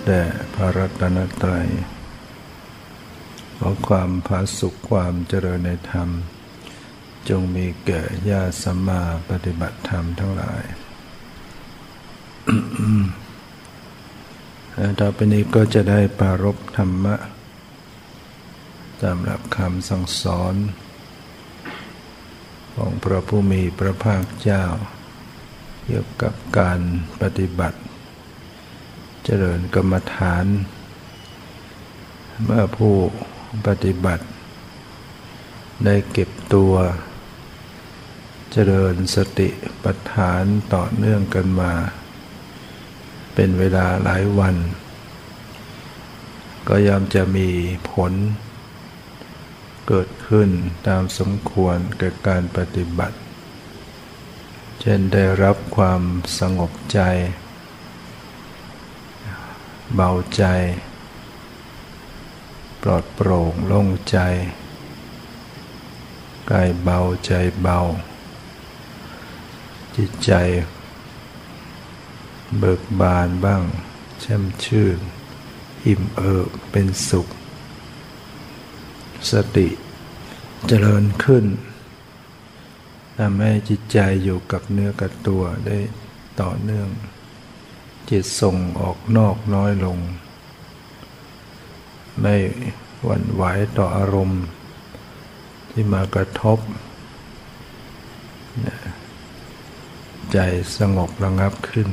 แด่พระรัตนตรัยขอความผาสุขความเจริญในธรรมจงมีแก่ญาติสัมมาปฏิบัติธรรมทั้งหลาย ต่อไปนี้ก็จะได้ปรารภธรรมะตามหลักคำสั่งสอนของพระผู้มีพระภาคเจ้าเกี่ยวกับการปฏิบัติเจริญกรรมฐานเมื่อผู้ปฏิบัติได้เก็บตัวเจริญสติปัฏฐานต่อเนื่องกันมาเป็นเวลาหลายวันก็ย่อมจะมีผลเกิดขึ้นตามสมควรแก่การปฏิบัติเช่นได้รับความสงบใจเบาใจปลอดโปร่งโล่งใจกายเบาใจเบาจิตใจเบิกบานบ้างแช่มชื่นอิ่มเอิบเป็นสุขสติเจริญขึ้นทำให้จิตใจอยู่กับเนื้อกับตัวได้ต่อเนื่องจิตส่งออกนอกน้อยลงไม่หวั่นไหวต่ออารมณ์ที่มากระทบใจสงบระงับขึ้น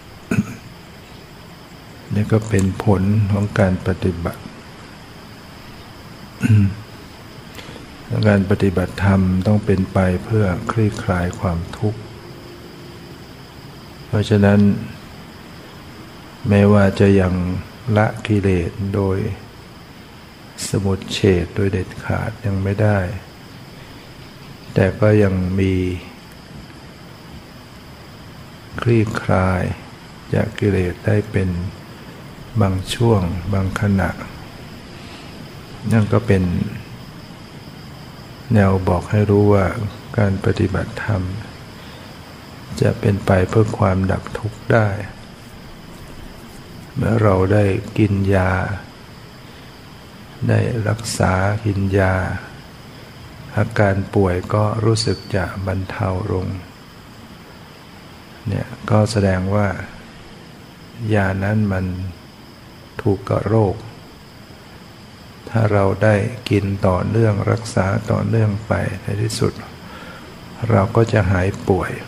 นี่ก็เป็นผลของการปฏิบัติ การปฏิบัติธรรมต้องเป็นไปเพื่อคลี่คลายความทุกข์เพราะฉะนั้นแม้ว่าจะยังละกิเลสโดยสมุจเฉทโดยเด็ดขาดยังไม่ได้แต่ก็ยังมีคลี่คลายจากกิเลสได้เป็นบางช่วงบางขณะนั่นก็เป็นแนวบอกให้รู้ว่าการปฏิบัติธรรมจะเป็นไปเพื่อความดับทุกข์ได้เมื่อเราได้กินยาได้รักษากินยาอาการป่วยก็รู้สึกจะบรรเทาลงเนี่ยก็แสดงว่ายานั้นมันถูกกับโรคถ้าเราได้กินต่อเนื่องรักษาต่อเนื่องไปในที่สุดเราก็จะหายป่วย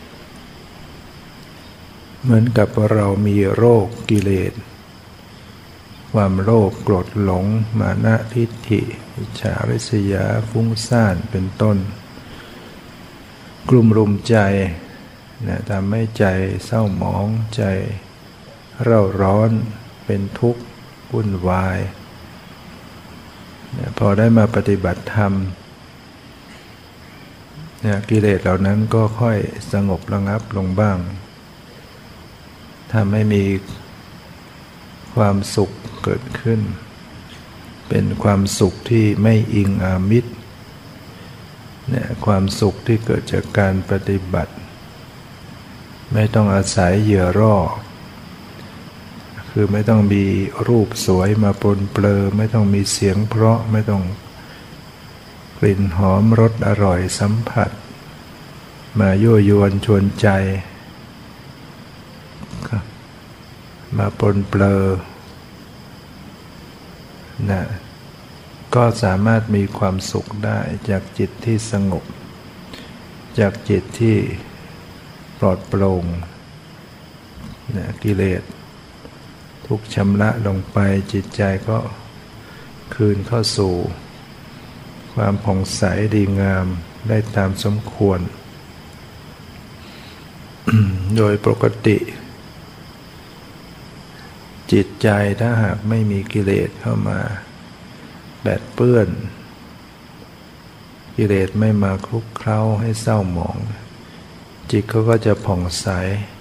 เหมือนกับเรามีโรคกิเลสความโลภโกรธหลงมานะทิฏฐิอิจฉาริษยาฟุ้งซ่านเป็นต้นกลุ่มรุมใจทำให้ใจเศร้าหมองใจเร่าร้อนเป็นทุกข์วุ่นวายพอได้มาปฏิบัติธรรมกิเลสเหล่านั้นก็ค่อยสงบระงับลงบ้างทำให้มีความสุขเกิดขึ้นเป็นความสุขที่ไม่อิงอามิตรความสุขที่เกิดจากการปฏิบัติไม่ต้องอาศัยเหยื่อร่อคือไม่ต้องมีรูปสวยมาปรนเปรอไม่ต้องมีเสียงเพราะไม่ต้องกลิ่นหอมรสอร่อยสัมผัสมายั่วยวนชวนใจมาปรนเปรอก็สามารถมีความสุขได้จากจิตที่สงบจากจิตที่ปลอดโปร่งกิเลสทุกชำระลงไปจิตใจก็คืนเข้าสู่ความผ่องใสดีงามได้ตามสมควร โดยปกติจิตใจถ้าหากไม่มีกิเลสเข้ามาแปดเปื้อนกิเลสไม่มาคลุกเคล้าให้เศร้าหมองจิตเขาก็จะผ่องใส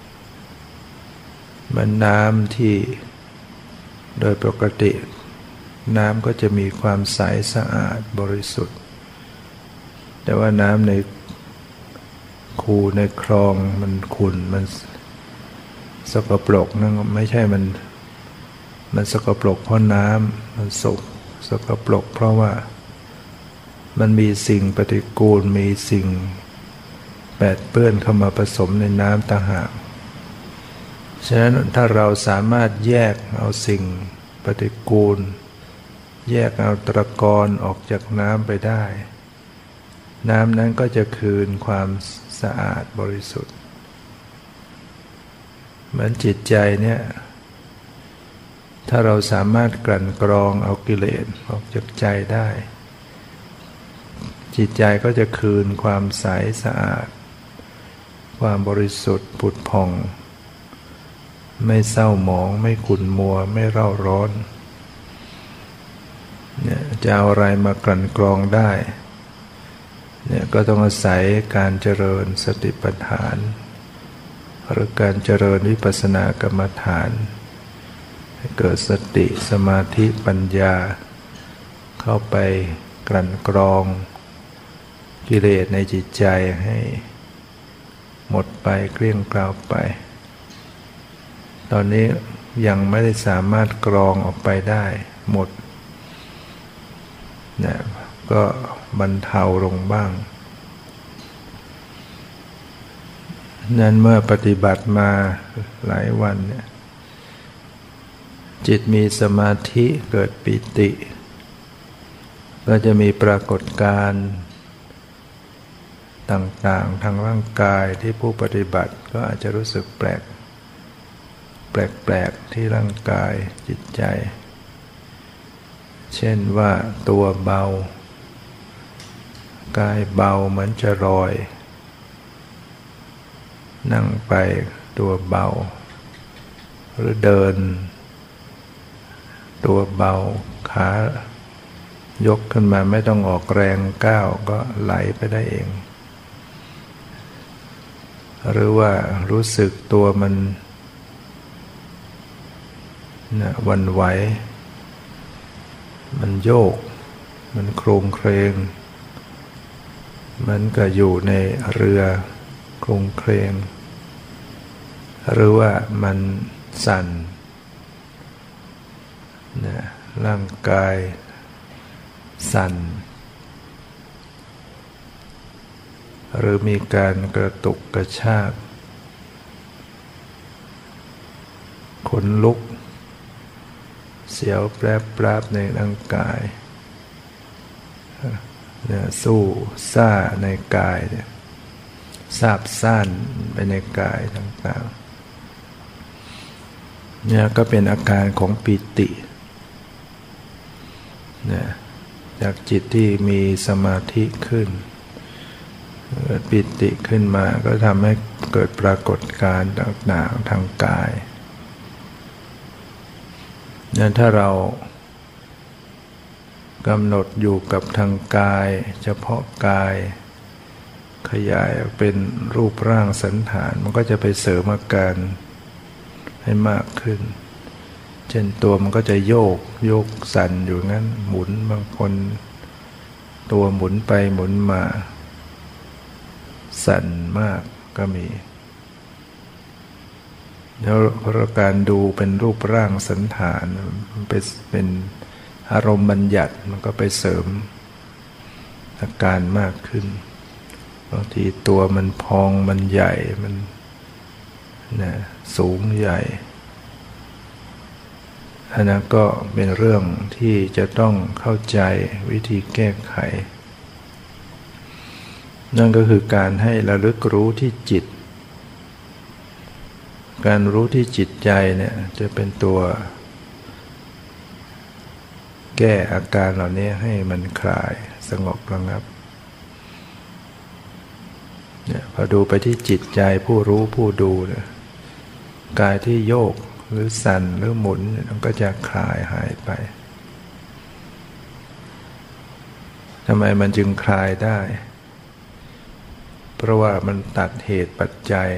เหมือนน้ำที่โดยปกติน้ำก็จะมีความใสสะอาดบริสุทธิ์แต่ว่าน้ำในคูในคลองมันขุ่นมันสกปรกนั่นไม่ใช่มันมันสกปรกเพราะน้ำมันสกปรกเพราะว่ามันมีสิ่งปฏิกูลมีสิ่งแปดเปื้อนเข้ามาผสมในน้ำต่างหากฉะนั้นถ้าเราสามารถแยกเอาสิ่งปฏิกูลแยกเอาตะกอนออกจากน้ำไปได้น้ำนั้นก็จะคืนความสะอาดบริสุทธิ์เหมือนจิตใจเนี่ยถ้าเราสามารถกลั่นกรองเอากิเลสออกจากใจได้จิตใจก็จะคืนความใสสะอาดความบริสุทธิ์ผุดผ่องไม่เศร้าหมองไม่ขุ่นมัวไม่เร่าร้อนเนี่ยจะเอาอะไรมากลั่นกรองได้เนี่ยก็ต้องอาศัยการเจริญสติปัฏฐานหรือการเจริญวิปัสสนากรรมฐานให้เกิดสติสมาธิปัญญาเข้าไปกลั่นกรองกิเลสในจิตใจให้หมดไปเกลี้ยงเกลาไปตอนนี้ยังไม่ได้สามารถกรองออกไปได้หมดนะก็บรรเทาลงบ้างนั้นเมื่อปฏิบัติมาหลายวันเนี่ยจิตมีสมาธิเกิดปิติก็จะมีปรากฏการณ์ต่างๆทางร่างกายที่ผู้ปฏิบัติก็อาจจะรู้สึกแปลกที่ร่างกายจิตใจเช่นว่าตัวเบากายเบาเหมือนจะลอยนั่งไปตัวเบาหรือเดินตัวเบาขายกขึ้นมาไม่ต้องออกแรงก้าวก็ไหลไปได้เองหรือว่ารู้สึกตัวมันหวั่นไหวมันโยกมันโครงเครงมันก็อยู่ในเรือโครงเครงหรือว่ามันสั่นร่างกายสั่นหรือมีการกระตุกกระชากขนลุกเสียวแปรบในร่างกายสู้ซ่าในกายซาบซ่านไปในกายต่างๆเนี่ยก็เป็นอาการของปิติจากจิตที่มีสมาธิขึ้นเกิดปิติขึ้นมาก็ทำให้เกิดปรากฏการณ์ต่างๆทางกายนั้นถ้าเรากำหนดอยู่กับทางกายเฉพาะกายขยายเป็นรูปร่างสันฐานมันก็จะไปเสริมอาการให้มากขึ้นเช่นตัวมันก็จะโยกสั่นอยู่งั้นหมุนบางคนตัวหมุนไปหมุนมาสั่นมากก็มีแล้วการดูเป็นรูปร่างสันฐานมันเป็นอารมณ์บัญญัติมันก็ไปเสริมอาการมากขึ้นบางทีตัวมันพองมันใหญ่มันสูงใหญ่อันนั้นก็เป็นเรื่องที่จะต้องเข้าใจวิธีแก้ไขนั่นก็คือการให้ระลึกรู้ที่จิตการรู้ที่จิตใจเนี่ยจะเป็นตัวแก้อาการเหล่านี้ให้มันคลายสงบระงับเนี่ยพอดูไปที่จิตใจผู้รู้ผู้ดูเนี่ยกายที่โยกหรือสั่นหรือหมุนมันก็จะคลายหายไปทำไมมันจึงคลายได้เพราะว่ามันตัดเหตุปัจจัย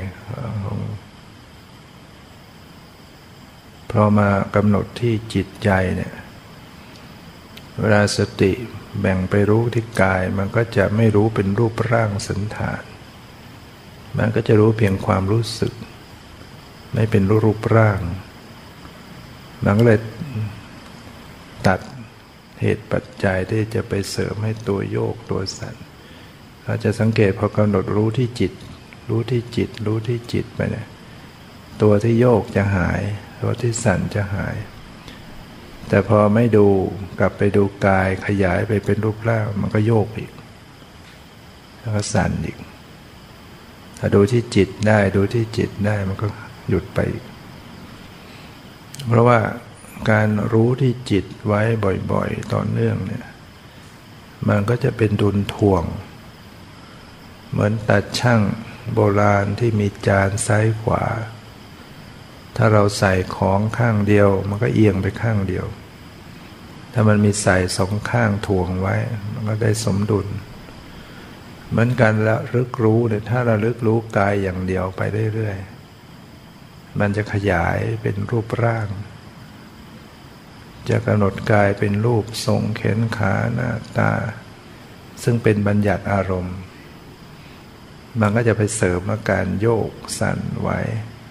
พอมากำหนดที่จิตใจเนี่ยเวลาสติแบ่งไปรู้ที่กายมันก็จะไม่รู้เป็นรูปร่างสันฐานมันก็จะรู้เพียงความรู้สึกไม่เป็นรูปร่างมันก็เลยตัดเหตุปัจจัยที่จะไปเสริมให้ตัวโยกตัวสั่นเราจะสังเกตพอกำหนดรู้ที่จิตรู้ที่จิตรู้ที่จิตไปเนี่ยตัวที่โยกจะหายตัวที่สั่นจะหายแต่พอไม่ดูกลับไปดูกายขยายไปเป็นรูปร่างมันก็โยกอีกแล้วก็สั่นอีกถ้าดูที่จิตได้ดูที่จิตได้มันก็หยุดไปอีกเพราะว่าการรู้ที่จิตไว้บ่อยๆต่อเนื่องเนี่ยมันก็จะเป็นดุลถ่วงเหมือนตาช่างโบราณที่มีจานซ้ายขวาถ้าเราใส่ของข้างเดียวมันก็เอียงไปข้างเดียวถ้ามันมีใส่สองข้างถ่วงไว้มันก็ได้สมดุลเหมือนกันระลึกรู้เนี่ยถ้าระลึกรู้กายอย่างเดียวไปเรื่อยๆมันจะขยายเป็นรูปร่างจะกำหนดกายเป็นรูปทรงแขนขาหน้าตาซึ่งเป็นบัญญัติอารมณ์มันก็จะไปเสริมอาการโยกสั่นไว้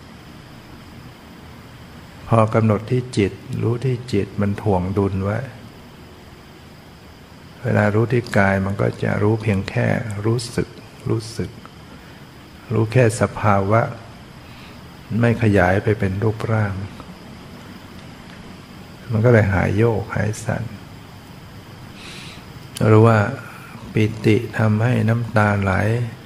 พอกำหนดที่จิตรู้ที่จิตมันถ่วงดุลไว้เวลารู้ที่กายมันก็จะรู้เพียงแค่รู้สึกรู้แค่สภาวะไม่ขยายไปเป็นรูปร่างมันก็เลยหายโยกหายสั่นรู้ว่าปิติทำให้น้ำตาไหล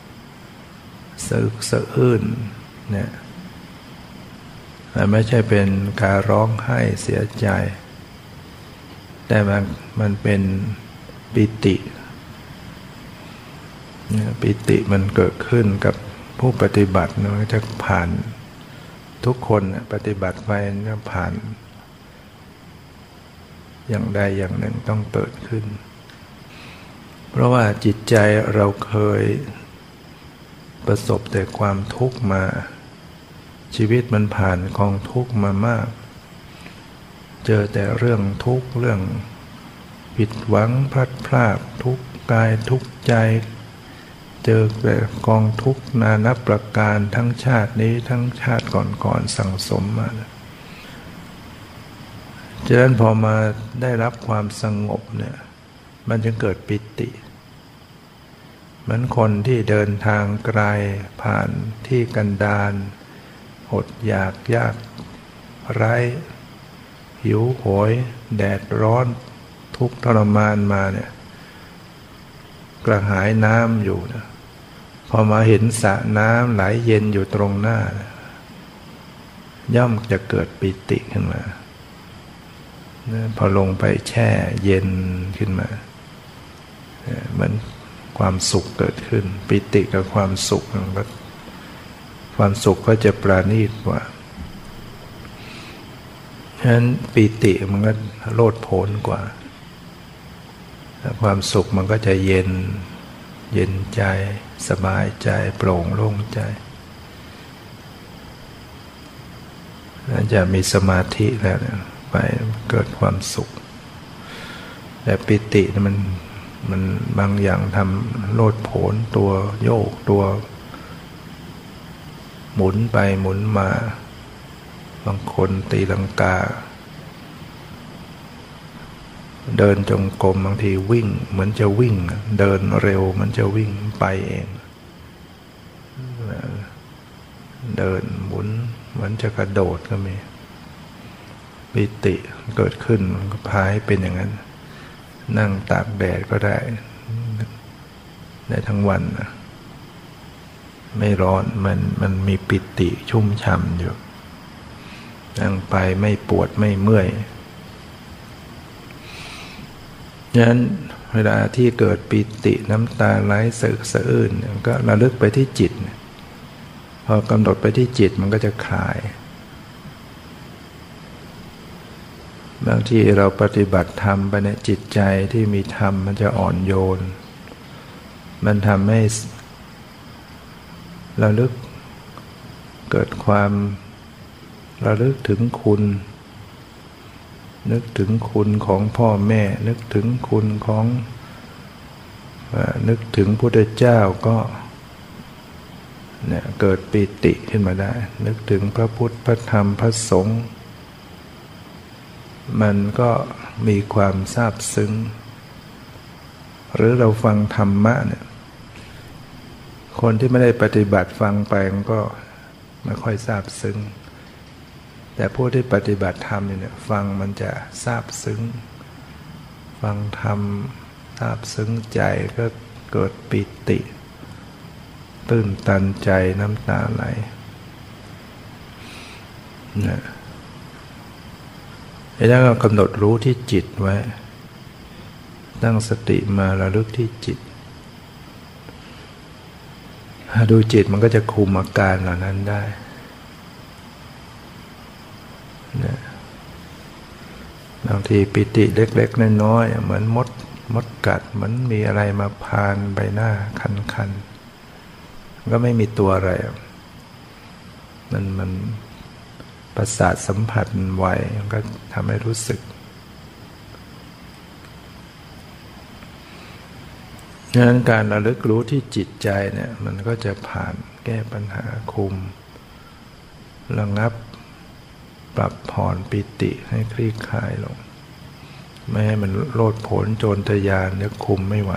สะอื้นเนี่ยมันไม่ใช่เป็นการร้องไห้เสียใจแต่มันเป็นปิติปิติมันเกิดขึ้นกับผู้ปฏิบัติมันจะผ่านทุกคนปฏิบัติไปจะผ่านอย่างใดอย่างหนึ่งต้องเกิดขึ้นเพราะว่าจิตใจเราเคยประสบแต่ความทุกข์มาชีวิตมันผ่านกองทุกข์มามากเจอแต่เรื่องทุกข์เรื่องผิดหวังพลัดพรากทุกข์กายทุกข์ใจเจอแต่กองทุกข์นานับประการทั้งชาตินี้ทั้งชาติก่อนๆสั่งสมมาฉะนั้นพอมาได้รับความสงบเนี่ยมันจึงเกิดปิติเหมือนคนที่เดินทางไกลผ่านที่กันดารอดอยากยากไร้หิวโหยแดดร้อนทุกข์ทรมานมาเนี่ยกระหายน้ำอยู่นะพอมาเห็นสระน้ำไหลเย็นอยู่ตรงหน้าย่อมจะเกิดปิติขึ้นมาพอลงไปแช่เย็นขึ้นมาเหมือนความสุขเกิดขึ้นปิติกับความสุขความสุขก็จะปราณีตกว่าฉะนั้นปิติมันก็โลดโผนกว่าความสุขมันก็จะเย็นใจสบายใจโปร่งโล่งใจแล้วจะมีสมาธิแล้วไปเกิดความสุขแต่ปิติมันบางอย่างทำโลดโผนตัวโยกตัวหมุนไปหมุนมาบางคนตีลังกาเดินจงกรมบางทีวิ่งเหมือนจะวิ่งเดินเร็วมันจะวิ่งไปเองเดินหมุนเหมือนจะกระโดดก็มีปิติเกิดขึ้นมันก็พาให้เป็นอย่างนั้นนั่งตากแดดก็ได้ทั้งวันไม่ร้อนมันมีปิติชุ่มฉ่ำอยู่นั่งไปไม่ปวดไม่เมื่อยฉะนั้นเวลาที่เกิดปิติน้ำตาไหลสะอื้นก็ระลึกไปที่จิตพอกำหนดไปที่จิตมันก็จะคลายบางทีเราปฏิบัติธรรมไปในจิตใจที่มีธรรมมันจะอ่อนโยนมันทำให้ระลึกเกิดความระลึกถึงคุณนึกถึงคุณของพ่อแม่นึกถึงคุณของนึกถึงพุทธเจ้าก็เนี่ยเกิดปิติขึ้นมาได้นึกถึงพระพุทธพระธรรมพระสงฆ์มันก็มีความซาบซึ้งหรือเราฟังธรรมะเนี่ยคนที่ไม่ได้ปฏิบัติฟังไปมันก็ไม่ค่อยซาบซึ้งแต่ผู้ที่ปฏิบัติธรรมเนี่ยฟังมันจะซาบซึ้งฟังธรรมซาบซึ้งใจก็เกิดปิติตื้นตันใจน้ำตาไหลนะแล้วก็กำหนดรู้ที่จิตไว้ตั้งสติมาระลึกที่จิตดูจิตมันก็จะคุมอาการเหล่านั้นได้นะบางทีปิติเล็กๆน้อยๆเหมือนมดกัดเหมือนมีอะไรมาพานใบหน้าคันๆก็ไม่มีตัวอะไรมันประสาทสัมผัสไวมันก็ทำให้รู้สึกดังนั้นการระลึกรู้ที่จิตใจเนี่ยมันก็จะผ่านแก้ปัญหาคุมระงับปรับผ่อนปิติให้คลี่คลายลงไม่ให้มันโลดโผนโจรทะยานเนี่ยคุมไม่ไหว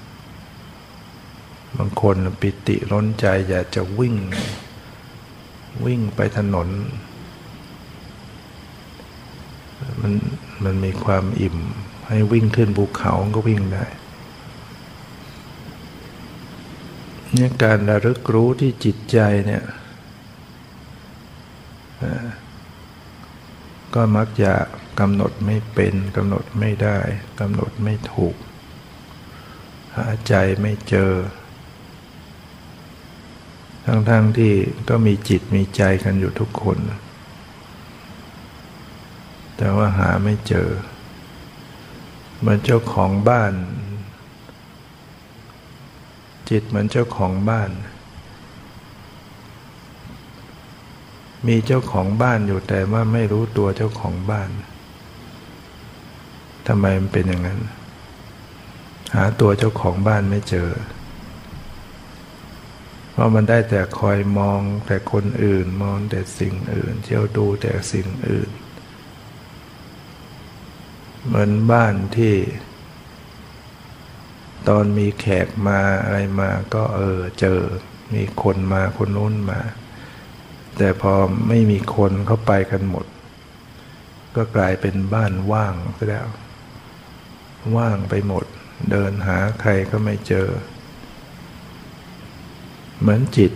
บางคนปิติล้นใจอยากจะวิ่งไปถนนมันมีความอิ่มให้วิ่งขึ้นภูเขาก็วิ่งได้เนี่ยการระลึกรู้ที่จิตใจเนี่ยก็มักจะกำหนดไม่เป็นกำหนดไม่ได้กำหนดไม่ถูกหาใจไม่เจอทั้งที่ก็มีจิตมีใจกันอยู่ทุกคนแต่ว่าหาไม่เจอเหมือนเจ้าของบ้านจิตเหมือนเจ้าของบ้านมีเจ้าของบ้านอยู่แต่ว่าไม่รู้ตัวเจ้าของบ้านทำไมมันเป็นอย่างนั้นหาตัวเจ้าของบ้านไม่เจอเพราะมันได้แต่คอยมองแต่คนอื่นมองแต่สิ่งอื่นเที่ยวดูแต่สิ่งอื่นเหมือนบ้านที่ตอนมีแขกมาอะไรมาก็เจอมีคนมาคนนู้นมาแต่พอไม่มีคนเข้าไปกันหมดก็กลายเป็นบ้านว่างไปแล้วว่างไปหมดเดินหาใครก็ไม่เจอเหมือนจิต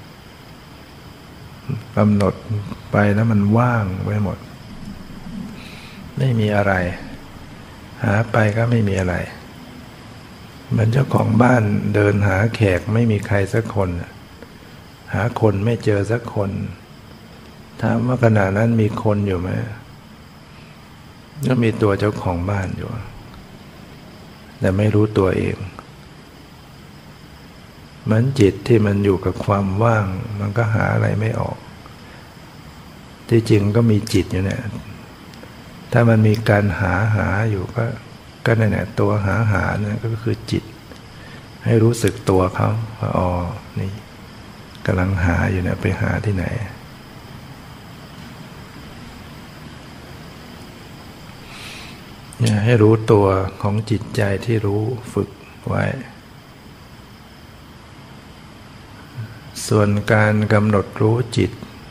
กำหนดไปแล้วมันว่างไปหมดไม่มีอะไรหาไปก็ไม่มีอะไรเหมือนเจ้าของบ้านเดินหาแขกไม่มีใครสักคนหาคนไม่เจอสักคนถามว่าขณะนั้นมีคนอยู่ไหมก็มีตัวเจ้าของบ้านอยู่แต่ไม่รู้ตัวเองเหมือนจิตที่มันอยู่กับความว่างมันก็หาอะไรไม่ออกที่จริงก็มีจิตอยู่เนี่ยถ้ามันมีการหาอยู่ก็นั่นแหละตัวหาเนี่ยก็คือจิตให้รู้สึกตัวเขาว่าอ๋อนี่กำลังหาอยู่เนี่ยไปหาที่ไหนให้รู้ตัวของจิตใจที่รู้ฝึกไว้ส่วนการกำหนดรู้จิต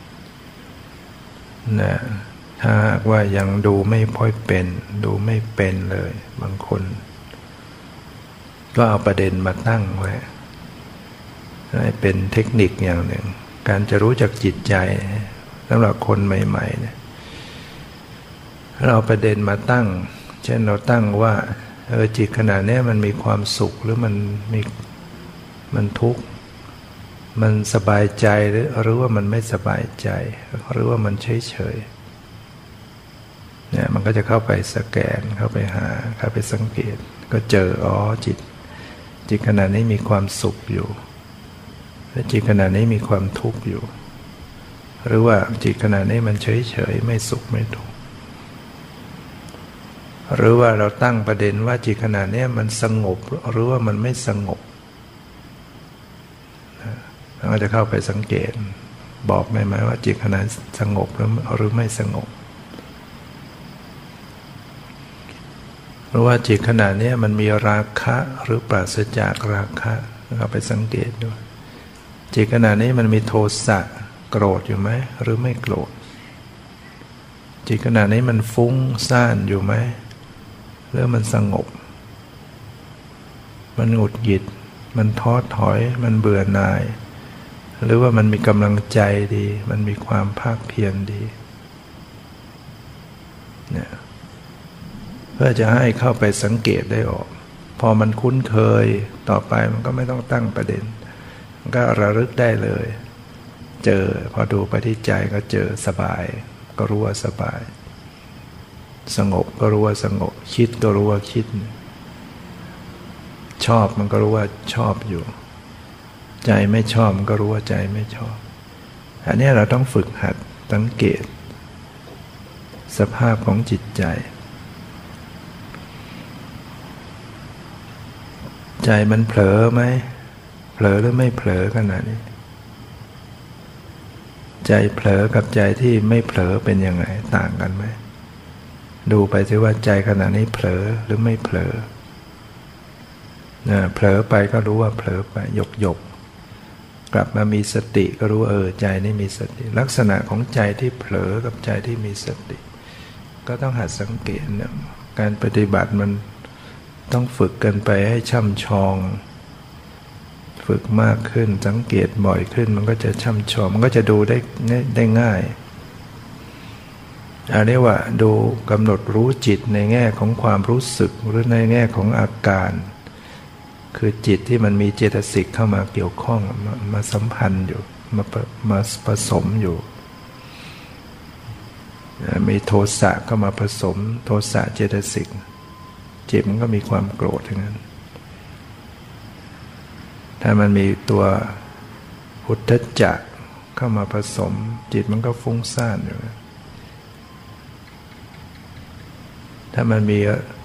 นะถ้าหากว่ายังดูไม่ค่อยเป็นดูไม่เป็นเลยบางคนก็เอาประเด็นมาตั้งไว้ให้เป็นเทคนิคอย่างหนึ่งการจะรู้จักจิตใจสำหรับคนใหม่ๆเนี่ยเราประเด็นมาตั้งเช่นเราตั้งว่าจิตขณะนี้มันมีความสุขหรือมันทุกข์มันสบายใจหรือว่ามันไม่สบายใจหรือว่ามันเฉยเนี่ยมันก็จะเข้าไปสแกนเข้าไปหาเข้าไปสังเกตก็เจออ๋อจิตขณะนี้มีความสุขอยู่และจิตขณะนี้มีความทุกข์อยู่หรือว่าจิตขณะนี้มันเฉยไม่สุขไม่ทุกข์หรือว่าเราตั้งประเด็นว่าจิตขณะนี้มันสงบหรือว่ามันไม่สงบเราก็จะเข้าไปสังเกตบอกได้ไหมว่าจิตขณะสงบหรือไม่สงบรู้ว่าจิตขณะนี้มันมีราคะหรือปราศจากราคะเราไปสังเกตดูจิตขณะนี้มันมีโทสะโกรธอยู่ไหมหรือไม่โกรธจิตขณะนี้มันฟุ้งซ่านอยู่ไหมหรือมันสงบมันหงุดหงิดมันท้อถอยมันเบื่อหน่ายหรือว่ามันมีกำลังใจดีมันมีความภาคเพียรดีเนี่ยเพื่อจะให้เข้าไปสังเกตได้ออกพอมันคุ้นเคยต่อไปมันก็ไม่ต้องตั้งประเด็นมันก็ระลึกได้เลยเจอพอดูไปที่ใจก็เจอสบายก็รู้ว่าสบายสงบก็รู้ว่าสงบคิดก็รู้ว่าคิดชอบมันก็รู้ว่าชอบอยู่ใจไม่ชอบมันก็รู้ว่าใจไม่ชอบอันนี้เราต้องฝึกหัดสังเกตสภาพของจิตใจใจมันเผลอไหมเผลอหรือไม่เผลอขนาดนี้ใจเผลอกับใจที่ไม่เผลอเป็นยังไงต่างกันไหมดูไปสิว่าใจขณะนี้เผลอหรือไม่เผลอเผลอไปก็รู้ว่าเผลอไปหยกกลับมามีสติก็รู้ว่าใจนี่มีสติลักษณะของใจที่เผลอกับใจที่มีสติก็ต้องหัดสังเกตนะการปฏิบัติมันต้องฝึกกันไปให้ช่ำชองฝึกมากขึ้นสังเกตบ่อยขึ้นมันก็จะช่ำชองมันก็จะดูได้ง่ายอันนี้ว่าดูกำหนดรู้จิตในแง่ของความรู้สึกหรือในแง่ของอาการคือจิตที่มันมีเจตสิกเข้ามาเกี่ยวข้องมาสัมพันธ์อยู่มาผสมอยู่มีโทสะเข้ามาผสมโทสะเจตสิกจิตมันก็มีความโกรธทั้งนั้นถ้ามันมีตัวอุทธัจจะเข้ามาผสมจิตมันก็ฟุ้งซ่านอยู่ถ้ามันมี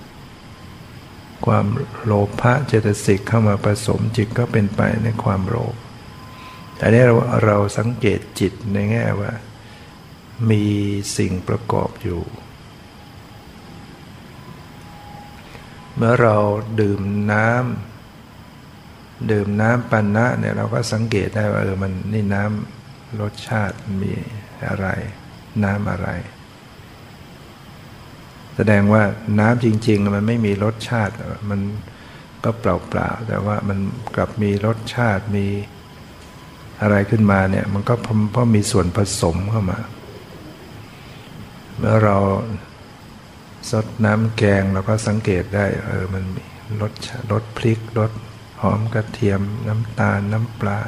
ความโลภะเจตสิกเข้ามาผสมจิตก็เป็นไปในความโลภอันนี้เราสังเกตจิตในแง่ว่ามีสิ่งประกอบอยู่เมื่อเราดื่มน้ำปันนะเนี่ยเราก็สังเกตได้ว่ามันนี่น้ำรสชาติมีอะไรน้ำอะไรแสดงว่าน้ำจริงๆมันไม่มีรสชาติมันก็เปล่าๆแต่ว่ามันกลับมีรสชาติมีอะไรขึ้นมาเนี่ยมันก็เพราะมีส่วนผสมเข้ามาเมื่อเราซดน้ำแกงเราก็สังเกตได้มันมีรสพริกรสหอมกระเทียมน้ำตาลน้ำปลา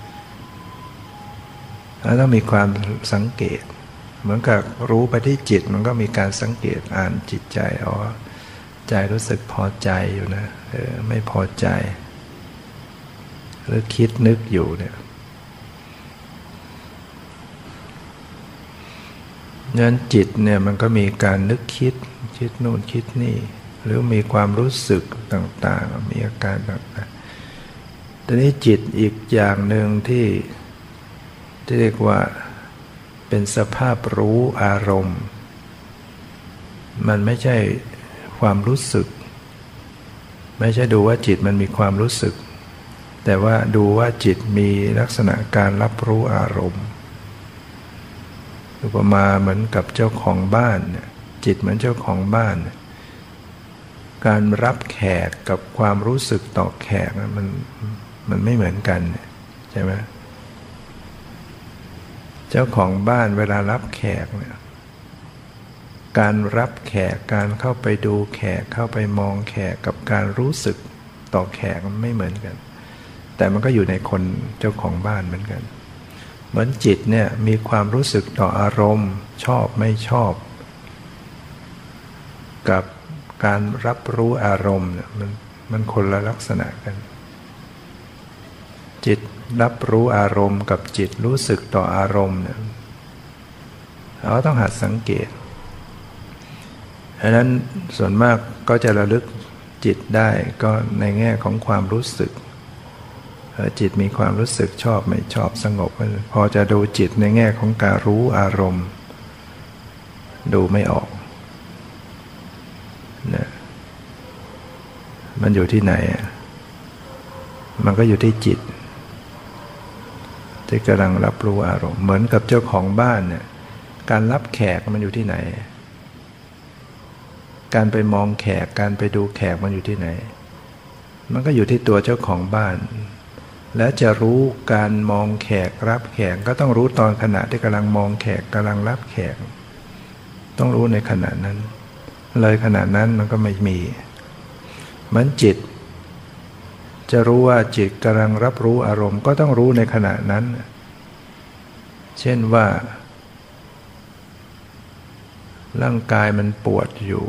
แล้วต้องมีความสังเกตเหมือนกับรู้ไปที่จิตมันก็มีการสังเกตอ่านจิตใจใจรู้สึกพอใจอยู่นะไม่พอใจหรือคิดนึกอยู่เนี่ยงั้นจิตเนี่ยมันก็มีการนึกคิดนู่นคิดนี่หรือมีความรู้สึกต่างๆมีอาการต่างๆทีนี้จิตอีกอย่างหนึ่งที่เรียกว่าเป็นสภาพรู้อารมณ์มันไม่ใช่ความรู้สึกไม่ใช่ดูว่าจิตมันมีความรู้สึกแต่ว่าดูว่าจิตมีลักษณะการรับรู้อารมณ์อุปมาเหมือนกับเจ้าของบ้านจิตเหมือนเจ้าของบ้านการรับแขกกับความรู้สึกต่อแขกมันไม่เหมือนกันใช่ไหมเจ้าของบ้านเวลารับแขกเนี่ยการรับแขกการเข้าไปดูแขกเข้าไปมองแขกกับการรู้สึกต่อแขกมันไม่เหมือนกันแต่มันก็อยู่ในคนเจ้าของบ้านเหมือนกันเหมือนจิตเนี่ยมีความรู้สึกต่ออารมณ์ชอบไม่ชอบกับการรับรู้อารมณ์เนี่ยมันคนละลักษณะกันจิตรับรู้อารมณ์กับจิตรู้สึกต่ออารมณ์เนี่ยเราต้องหัดสังเกตดังนั้นส่วนมากก็จะระลึกจิตได้ก็ในแง่ของความรู้สึกจิตมีความรู้สึกชอบไม่ชอบสงบพอจะดูจิตในแง่ของการรู้อารมณ์ดูไม่ออกนะมันอยู่ที่ไหนมันก็อยู่ที่จิตที่กำลังรับรู้อารมณ์เหมือนกับเจ้าของบ้านเนี่ยการรับแขกมันอยู่ที่ไหนการไปมองแขกการไปดูแขกมันอยู่ที่ไหนมันก็อยู่ที่ตัวเจ้าของบ้านและจะรู้การมองแขกรับแขกก็ต้องรู้ตอนขณะที่กำลังมองแขกกำลังรับแขกต้องรู้ในขณะนั้นเลยขณะนั้นมันก็ไม่มีเหมือนจิตจะรู้ว่าจิตกำลังรับรู้อารมณ์ก็ต้องรู้ในขณะนั้นเช่นว่าร่างกายมันปวดอยู่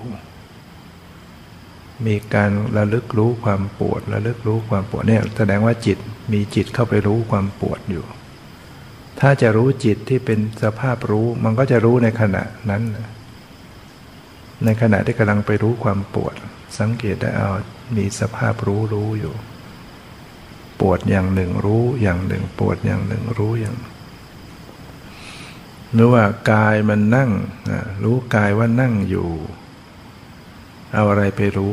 มีการระลึกรู้ความปวดระลึกรู้ความปวดเนี่ยแสดงว่าจิตมีจิตเข้าไปรู้ความปวดอยู่ถ้าจะรู้จิตที่เป็นสภาพรู้มันก็จะรู้ในขณะนั้นในขณะที่กำลังไปรู้ความปวดสังเกตได้มีสภาพรู้อยู่ปวดอย่างหนึ่งรู้อย่างหนึ่งปวดอย่างหนึ่งรู้อย่างหรือว่ากายมันนั่งรู้กายว่านั่งอยู่เอาอะไรไปรู้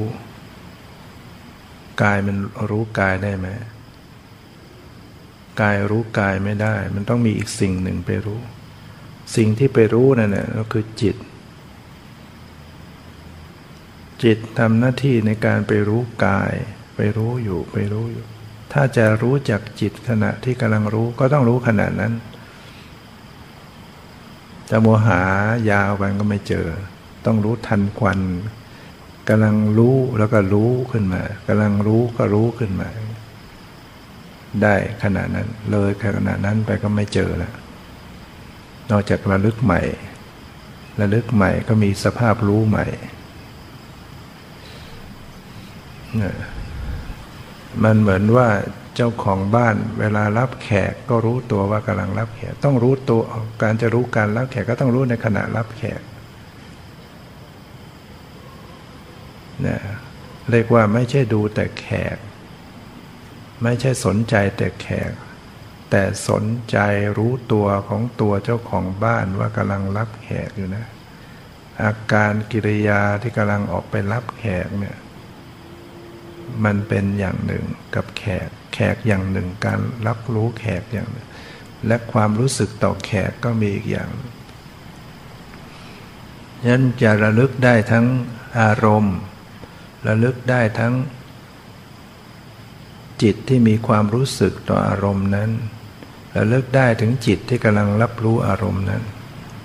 กายมันรู้กายได้ไหมกายรู้กายไม่ได้มันต้องมีอีกสิ่งหนึ่งไปรู้สิ่งที่ไปรู้นั่นแหละก็คือจิตทำหน้าที่ในการไปรู้กายไปรู้อยู่ถ้าจะรู้จักจิตขณะที่กำลังรู้ก็ต้องรู้ขณะนั้นจะมัวหายาวไปก็ไม่เจอต้องรู้ทันควันกำลังรู้แล้วก็รู้ขึ้นมากำลังรู้ก็รู้ขึ้นมาได้ขณะนั้นเลยขณะนั้นไปก็ไม่เจอแล้วนอกจากระลึกใหม่ก็มีสภาพรู้ใหม่มันเหมือนว่าเจ้าของบ้านเวลารับแขกก็รู้ตัวว่ากำลังรับแขกต้องรู้ตัวการจะรู้การรับแขกก็ต้องรู้ในขณะรับแขกเนี่ยเรียกว่าไม่ใช่ดูแต่แขกไม่ใช่สนใจแต่แขกแต่สนใจรู้ตัวของตัวเจ้าของบ้านว่ากำลังรับแขกอยู่นะอาการกิริยาที่กำลังออกไปรับแขกเนี่ยมันเป็นอย่างหนึ่งกับแขกอย่างหนึ่งการรับรู้แขกอย่างหนึ่งและความรู้สึกต่อแขกก็มีอีกอย่างฉะนั้นจะระลึกได้ทั้งอารมณ์ระลึกได้ทั้งจิตที่มีความรู้สึกต่ออารมณ์นั้นระลึกได้ถึงจิตที่กำลังรับรู้อารมณ์นั้น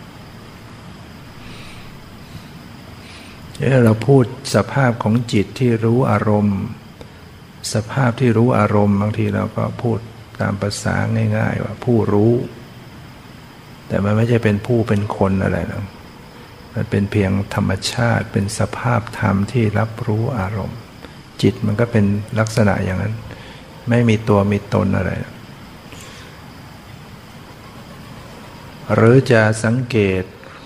เราพูดสภาพของจิตที่รู้อารมณ์สภาพที่รู้อารมณ์บางทีเราก็พูดตามภาษาง่ายๆว่าผู้รู้แต่มันไม่ใช่เป็นผู้เป็นคนอะไรหรอกมันเป็นเพียงธรรมชาติเป็นสภาพธรรมที่รับรู้อารมณ์จิตมันก็เป็นลักษณะอย่างนั้นไม่มีตัวมีตนอะไรหรือจะสังเกต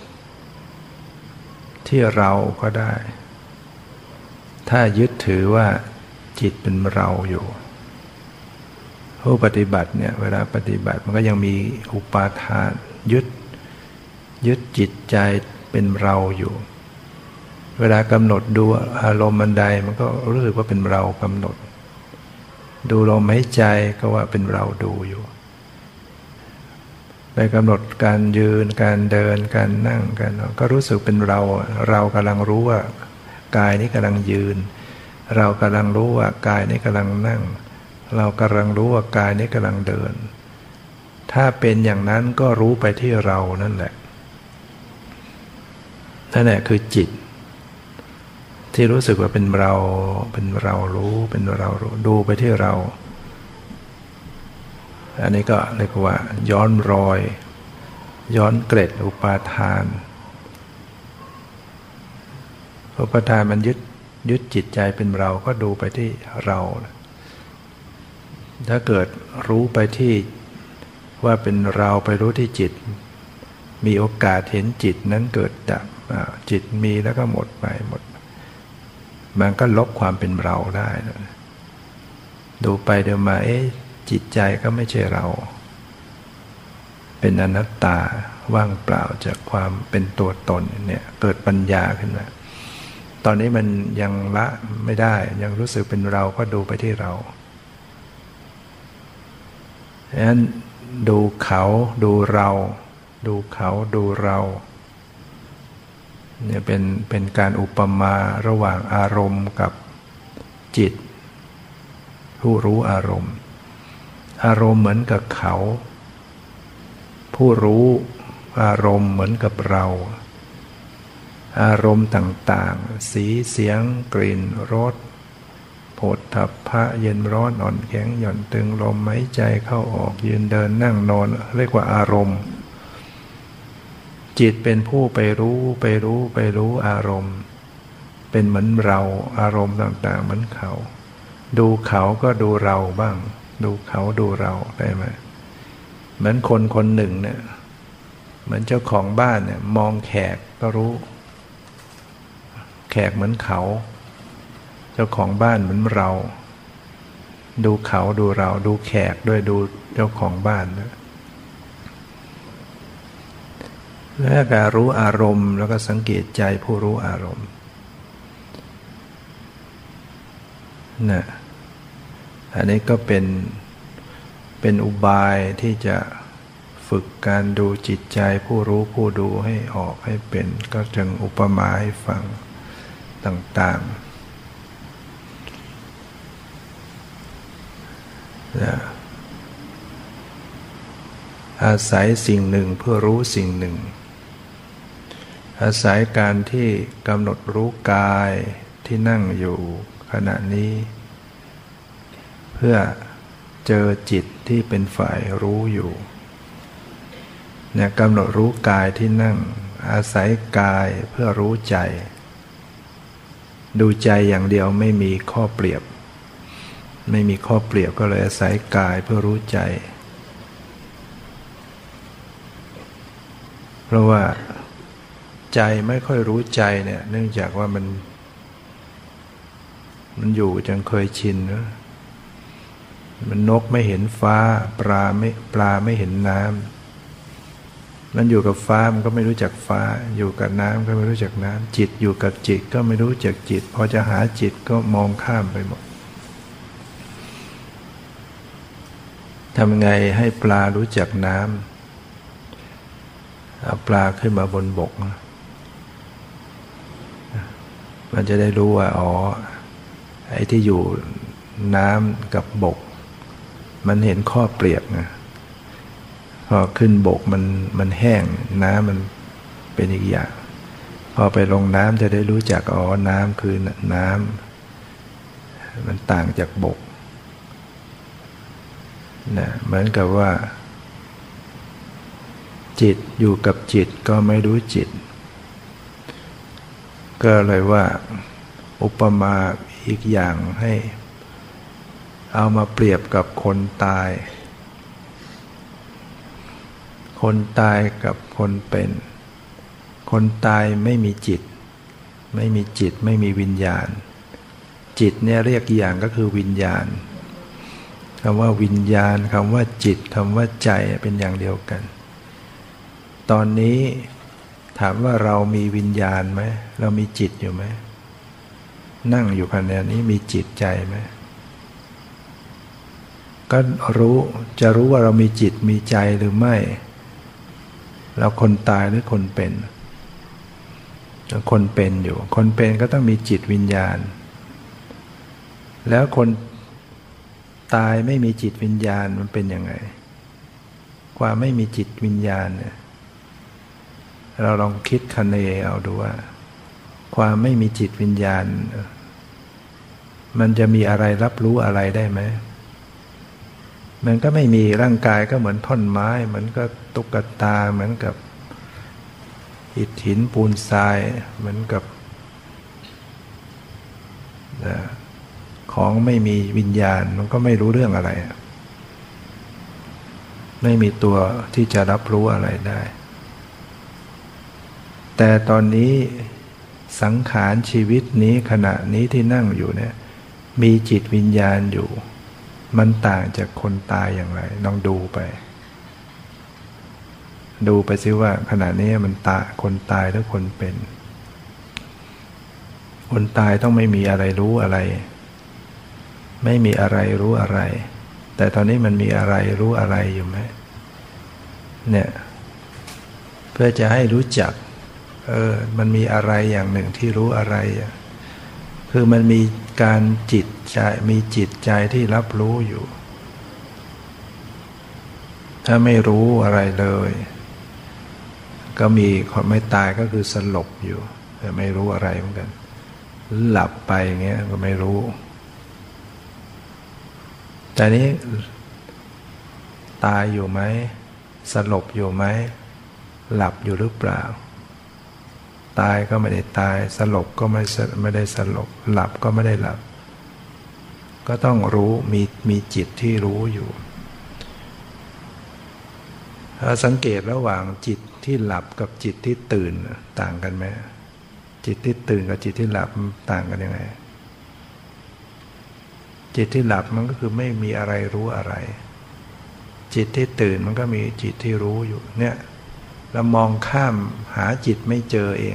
ที่เราก็ได้ถ้ายึดถือว่าจิตเป็นเราอยู่ผู้ปฏิบัติเนี่ยเวลาปฏิบัติมันก็ยังมีอุปาทานยึดจิตใจเป็นเราอยู่เวลากำหนดดูอารมณ์บันไดมันก็รู้สึกว่าเป็นเรากำหนดดูลมหายใจก็ว่าเป็นเราดูอยู่ไปกำหนดการยืนการเดินการนั่งกันก็รู้สึกเป็นเรากำลังรู้ว่ากายนี้กำลังยืนเรากำลังรู้ว่ากายนี้กำลังนั่งเรากำลังรู้ว่ากายนี้กำลังเดินถ้าเป็นอย่างนั้นก็รู้ไปที่เรานั่นแหละนั่นแหละคือจิตที่รู้สึกว่าเป็นเรารู้เป็นเรารู้ดูไปที่เราอันนี้ก็เรียกว่าย้อนรอยย้อนเกร็ดอุปาทานมันยึดจิตใจเป็นเราก็ดูไปที่เราถ้าเกิดรู้ไปที่ว่าเป็นเราไปรู้ที่จิตมีโอกาสเห็นจิตนั้นเกิดดับจิตมีแล้วก็หมดไปมันก็ลบความเป็นเราได้ดูไปเดี๋ยวมาจิตใจก็ไม่ใช่เราเป็นอนัตตาว่างเปล่าจากความเป็นตัวตนเนี่ยเกิดปัญญาขึ้นมาตอนนี้มันยังละไม่ได้ยังรู้สึกเป็นเราก็ดูไปที่เราฉะนั้นดูเขาดูเราดูเขาดูเราเนี่ยเป็นการอุปมาระหว่างอารมณ์กับจิตผู้รู้อารมณ์อารมณ์เหมือนกับเขาผู้รู้อารมณ์เหมือนกับเราอารมณ์ต่างๆสีเสียงกลิ่นรสโผฏฐัพพะเย็นร้อนอ่อนแข็งหย่อนตึงลมหายใจเข้าออกยืนเดินนั่งนอนเรียกว่าอารมณ์จิตเป็นผู้ไปรู้อารมณ์เป็นเหมือนเราอารมณ์ต่างๆเหมือนเขาดูเขาก็ดูเราบ้างดูเขาดูเราได้ไหมเหมือนคนคนหนึ่งเนี่ยเหมือนเจ้าของบ้านเนี่ยมองแขกก็รู้แขกเหมือนเขาเจ้าของบ้านเหมือนเราดูเขาดูเราดูแขกด้วยดูเจ้าของบ้านด้วยแล้วการรู้อารมณ์แล้วก็สังเกตใจผู้รู้อารมณ์นะอันนี้ก็เป็นอุบายที่จะฝึกการดูจิตใจผู้รู้ผู้ดูให้ออกให้เป็นก็จึงอุปมาให้ฟังต่างๆนะอาศัยสิ่งหนึ่งเพื่อรู้สิ่งหนึ่งอาศัยการที่กำหนดรู้กายที่นั่งอยู่ขณะนี้เพื่อเจอจิตที่เป็นฝ่ายรู้อยู่เนี่ยกำหนดรู้กายที่นั่งอาศัยกายเพื่อรู้ใจดูใจอย่างเดียวไม่มีข้อเปรียบก็เลยอาศัยกายเพื่อรู้ใจเพราะว่าใจไม่ค่อยรู้ใจเนี่ยเนื่องจากว่ามันอยู่จนเคยชินนะมันนกไม่เห็นฟ้าปลาไม่เห็นน้ำมันอยู่กับฟ้ามันก็ไม่รู้จักฟ้าอยู่กับน้ำก็ไม่รู้จักน้ำจิตอยู่กับจิตก็ไม่รู้จักจิตพอจะหาจิตก็มองข้ามไปหมดทำไงให้ปลารู้จักน้ำเอาปลาขึ้นมาบนบกมันจะได้รู้ว่าอ๋อไอ้ที่อยู่น้ำกับบกมันเห็นข้อเปรียบไงพอขึ้นบกมันแห้งน้ำมันเป็นอีกอย่างพอไปลงน้ำจะได้รู้จักอ๋อน้ำคือน้ำมันต่างจากบกนะเหมือนกับว่าจิตอยู่กับจิตก็ไม่รู้จิตก็เลยว่าอุปมาอีกอย่างให้เอามาเปรียบกับคนตายกับคนเป็นคนตายไม่มีจิตไม่มีวิญญาณจิตเนี่ยเรียกอย่างก็คือวิญญาณคำว่าวิญญาณคำว่าจิตคำว่าใจเป็นอย่างเดียวกันตอนนี้ถามว่าเรามีวิญญาณไหมเรามีจิตอยู่ไหมนั่งอยู่ขณะนี้มีจิตใจไหมก็จะรู้ว่าเรามีจิตมีใจหรือไม่เราคนตายหรือคนเป็นคนเป็นอยู่คนเป็นก็ต้องมีจิตวิญญาณแล้วคนตายไม่มีจิตวิญญาณมันเป็นยังไงความไม่มีจิตวิญญาณเนี่ยเราลองคิดคะเนเอาดูว่าความไม่มีจิตวิญญาณมันจะมีอะไรรับรู้อะไรได้ไหมมันก็ไม่มีร่างกายก็เหมือนท่อนไม้เหมือนกับตุ๊กตาเหมือนกับอิฐหินปูนทรายเหมือนกับของไม่มีวิญญาณมันก็ไม่รู้เรื่องอะไรไม่มีตัวที่จะรับรู้อะไรได้แต่ตอนนี้สังขารชีวิตนี้ขณะนี้ที่นั่งอยู่เนี่ยมีจิตวิญญาณอยู่มันต่างจากคนตายอย่างไรลองดูไปสิว่าขณะนี้มันคนตายหรือคนเป็นคนตายต้องไม่มีอะไรรู้อะไรไม่มีอะไรรู้อะไรแต่ตอนนี้มันมีอะไรรู้อะไรอยู่ไหมเนี่ยเพื่อจะให้รู้จักมันมีอะไรอย่างหนึ่งที่รู้อะไรคือมันมีการจิตใจมีจิตใจที่รับรู้อยู่ถ้าไม่รู้อะไรเลยก็มีคนไม่ตายก็คือสลบอยู่แต่ไม่รู้อะไรเหมือนกันหลับไปอย่างเงี้ยก็ไม่รู้แต่นี้ตายอยู่ไหมสลบอยู่ไหมหลับอยู่หรือเปล่าตายก็ไม่ได้ตายสลบก็ไม่ได้สลบหลับก็ไม่ได้หลับก็ต้องรู้มีจิตที่รู้อยู่ถ้าสังเกตระหว่างจิตที่หลับกับจิตที่ตื่นต่างกันไหมจิตที่ตื่นกับจิตที่หลับต่างกันยังไงจิตที่หลับมันก็คือไม่มีอะไรรู้อะไรจิตที่ตื่นมันก็มีจิตที่รู้อยู่เนี่ยเรามองข้ามหาจิตไม่เจอเอง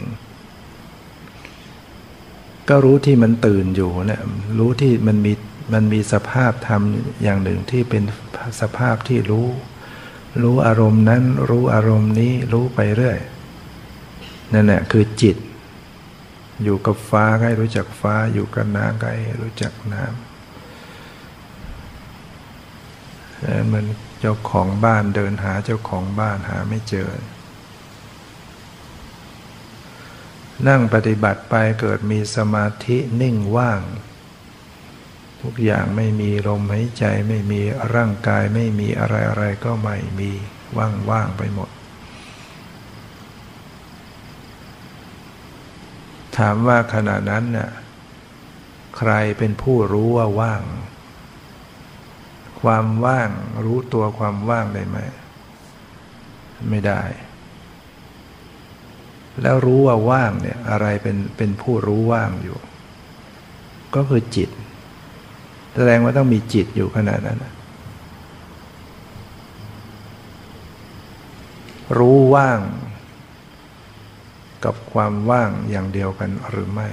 ก็รู้ที่มันตื่นอยู่เนี่ยรู้ที่มันมีสภาพธรรมอย่างหนึ่งที่เป็นสภาพที่รู้อารมณ์นั้นรู้อารมณ์นี้รู้ไปเรื่อยนั่นแหละคือจิตอยู่กับฟ้าก็ให้รู้จักฟ้าอยู่กับน้ำก็ให้รู้จักน้ำเหมือนเจ้าของบ้านเดินหาเจ้าของบ้านหาไม่เจอนั่งปฏิบัติไปเกิดมีสมาธินิ่งว่างทุกอย่างไม่มีลมหายใจไม่มีร่างกายไม่มีอะไรก็ไม่มีว่างไปหมดถามว่าขณะนั้นน่ะใครเป็นผู้รู้ว่าว่างความว่างรู้ตัวความว่างได้ไหมไม่ได้แล้วรู้ว่าว่างเนี่ยอะไรเป็นผู้รู้ว่างอยู่ก็คือจิตแสดงว่าต้องมีจิตอยู่ขณะนั้นรู้ว่างกับความว่างอย่างเดียวกันหรือไม่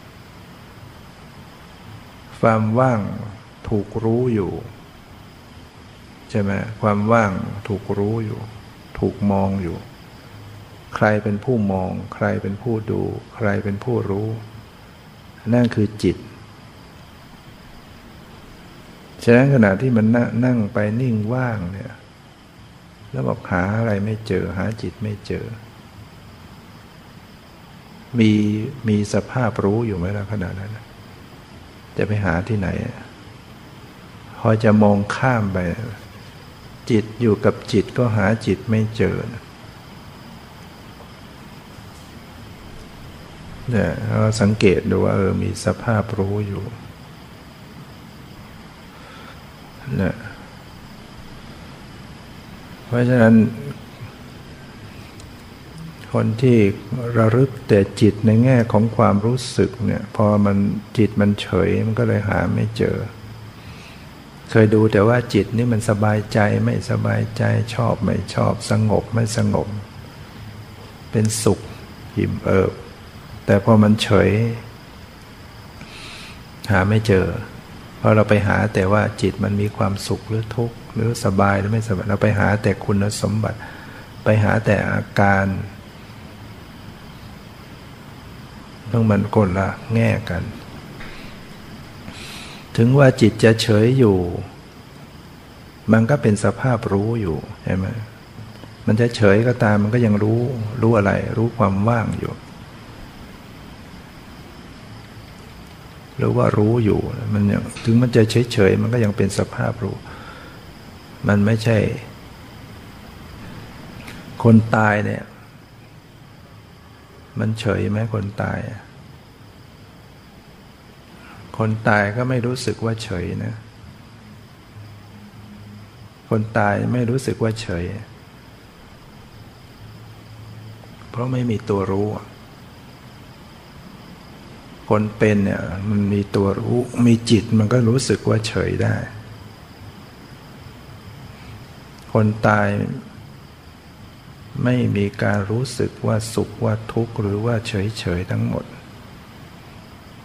ความว่างถูกรู้อยู่ใช่ไหมความว่างถูกรู้อยู่ถูกมองอยู่ใครเป็นผู้มองใครเป็นผู้ดูใครเป็นผู้รู้นั่นคือจิตฉะนั้นขณะที่มันนั่งไปนิ่งว่างเนี่ยแล้วบอกหาอะไรไม่เจอหาจิตไม่เจอมีสภาพรู้อยู่ไหมล่ะขณะนั้นจะไปหาที่ไหนพอจะมองข้ามไปจิตอยู่กับจิตก็หาจิตไม่เจอเนี่ยเราสังเกตดูว่ามีสภาพรู้อยู่เนี่ยเพราะฉะนั้นคนที่ระลึกแต่จิตในแง่ของความรู้สึกเนี่ยพอจิตมันเฉยมันก็เลยหาไม่เจอเคยดูแต่ว่าจิตนี่มันสบายใจไม่สบายใจชอบไม่ชอบสงบไม่สงบเป็นสุขอิ่มเอิบแต่พอมันเฉยหาไม่เจอเพราะเราไปหาแต่ว่าจิตมันมีความสุขหรือทุกข์หรือสบายหรือไม่สบายเราไปหาแต่คุณสมบัติไปหาแต่อาการต้องมันคนละแง่กันถึงว่าจิตจะเฉยอยู่มันก็เป็นสภาพรู้อยู่ใช่ไหมมันจะเฉยก็ตามมันก็ยังรู้อะไรรู้ความว่างอยู่หรือว่ารู้อยู่มันยังถึงมันจะเฉยมันก็ยังเป็นสภาพรู้มันไม่ใช่คนตายเนี่ยมันเฉยไหมคนตายคนตายก็ไม่รู้สึกว่าเฉยนะคนตายไม่รู้สึกว่าเฉยเพราะไม่มีตัวรู้คนเป็นเนี่ยมันมีตัวรู้มีจิตมันก็รู้สึกว่าเฉยได้คนตายไม่มีการรู้สึกว่าสุขว่าทุกข์หรือว่าเฉยทั้งหมด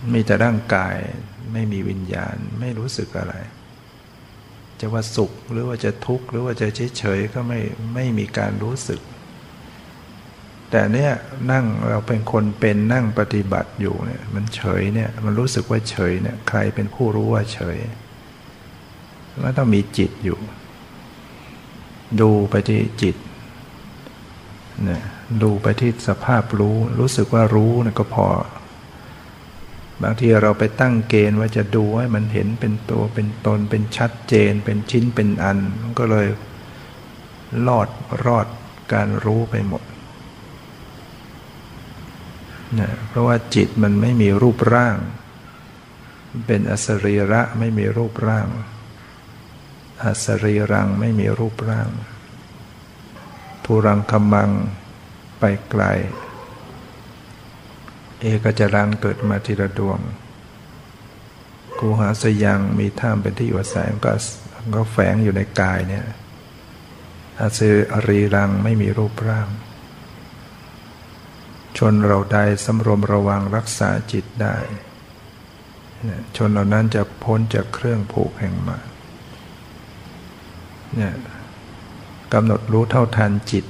มีแต่ร่างกายไม่มีวิญญาณไม่รู้สึกอะไรจะว่าสุขหรือว่าจะทุกข์หรือว่าจะเฉยๆก็ไม่มีการรู้สึกแต่เนี่ยนั่งเราเป็นคนเป็นนั่งปฏิบัติอยู่เนี่ยมันเฉยเนี่ยมันรู้สึกว่าเฉยเนี่ยใครเป็นผู้รู้ว่าเฉยมันต้องมีจิตอยู่ดูไปที่จิตเนี่ยดูไปที่สภาพรู้สึกว่ารู้เนี่ยก็พอบางทีเราไปตั้งเกณฑ์ว่าจะดูให้มันเห็นเป็นตัวเป็นตนเป็นชัดเจนเป็นชิ้นเป็นอันมันก็เลยรอดการรู้ไปหมดเนี่ยเพราะว่าจิตมันไม่มีรูปร่างเป็นอสรีระไม่มีรูปร่างอสรีรังไม่มีรูปร่างทุรังคมังไปไกลเอกจรังเกิดมาทีละดวงกูหาสยังมีท่ามเป็นที่อยู่อาศัยก็แฝงอยู่ในกายเนี่ยอสรีรังไม่มีรูปร่างชนเราใดสำรวมระวังรักษาจิตได้ชนเหล่านั้นจะพ้นจากเครื่องผูกแห่งมารเนี่ยกำหนดรู้เท่าทันจิต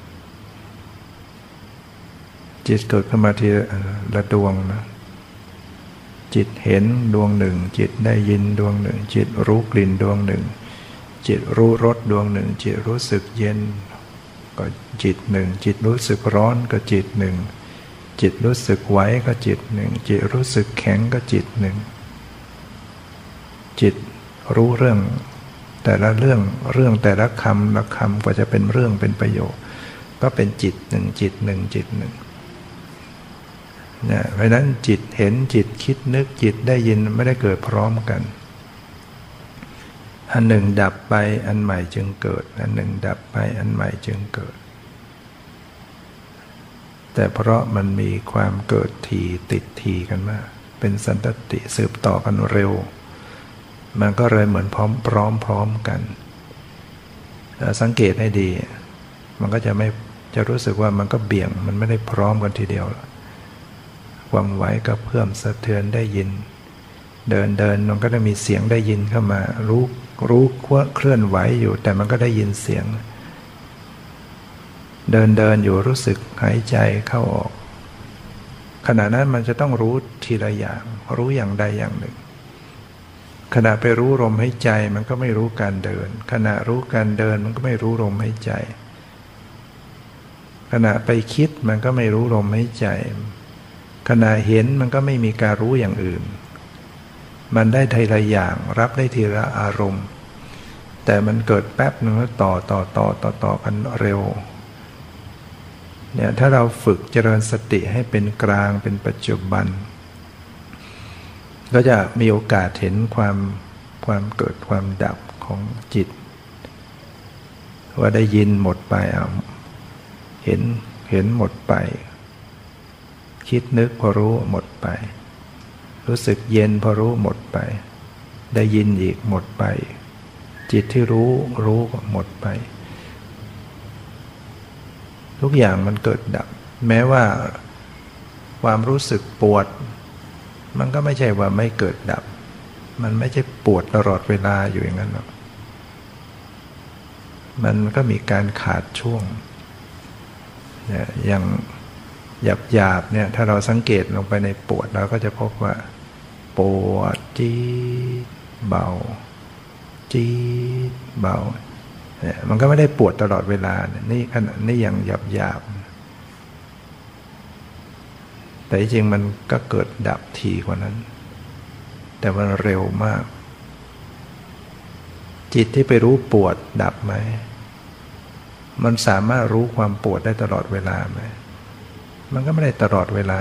เกิดขึ้นมาทีละดวงนะจิตเห็นดวงหนึ่งจิตได้ยินดวงหนึ่งจิตรู้กลิ่นดวงหนึ่งจิตรู้รสดวงหนึ่งจิตรู้สึกเย็นก็จิตหนึ่งจิตรู้สึกร้อนก็จิตหนึ่งจิตรู้สึกไหวก็จิตหนึ่งจิตรู้สึกแข็งก็จิตหนึ่งจิตรู้เรื่องแต่ละเรื่องแต่ละคำกว่าจะเป็นเรื่องเป็นประโยคก็เป็นจิตหนึ่งจิตหนึ่งจิตหนึ่งเนี่ยเพราะนั้นจิตเห็นจิตคิดนึกจิตได้ยินไม่ได้เกิดพร้อมกันอันหนึ่งดับไปอันใหม่จึงเกิดอันหนึ่งดับไปอันใหม่จึงเกิดแต่เพราะมันมีความเกิดทีติดทีกันมากเป็นสันตติสืบต่อกันเร็วมันก็เลยเหมือนพร้อมกันสังเกตให้ดีมันก็จะรู้สึกว่ามันก็เบี่ยงมันไม่ได้พร้อมกันทีเดียวความไหวก็เพิ่มสะเทือนได้ยินเดินมันก็จะมีเสียงได้ยินเข้ามารู้เคลื่อนไหวอยู่แต่มันก็ได้ยินเสียงเดินอยู่รู้สึกหายใจเข้าออกขณะนั้นมันจะต้องรู้ทีละอย่างรู้อย่างใดอย่างหนึ่งขณะไปรู้ลมหายใจมันก็ไม่รู้การเดินขณะรู้การเดินมันก็ไม่รู้ลมหายใจขณะไปคิดมันก็ไม่รู้ลมหายใจขณะเห็นมันก็ไม่มีการรู้อย่างอื่นมันได้ทีละอย่างรับได้ทีละอารมณ์แต่มันเกิดแป๊บนึงแล้วต่อกันเร็วเนี่ยถ้าเราฝึกเจริญสติให้เป็นกลางเป็นปัจจุบันก็จะมีโอกาสเห็นความเกิดความดับของจิตว่าได้ยินหมดไปเห็นหมดไปคิดนึกพอรู้หมดไปรู้สึกเย็นพอรู้หมดไปได้ยินอีกหมดไปจิตที่รู้หมดไปทุกอย่างมันเกิดดับแม้ว่าความรู้สึกปวดมันก็ไม่ใช่ว่าไม่เกิดดับมันไม่ใช่ปวดตลอดเวลาอยู่อย่างนั้นหรอกมันก็มีการขาดช่วงอย่างหยาบเนี่ยถ้าเราสังเกตลงไปในปวดเราก็จะพบว่าปวดจี๊ดเบาจี๊ดเบาเนี่ยมันก็ไม่ได้ปวดตลอดเวลานี่ขณะนี้อย่างหยาบแต่จริงมันก็เกิดดับทีกว่านั้นแต่มันเร็วมากจิตที่ไปรู้ปวดดับไหมมันสามารถรู้ความปวดได้ตลอดเวลาไหมมันก็ไม่ได้ตลอดเวลา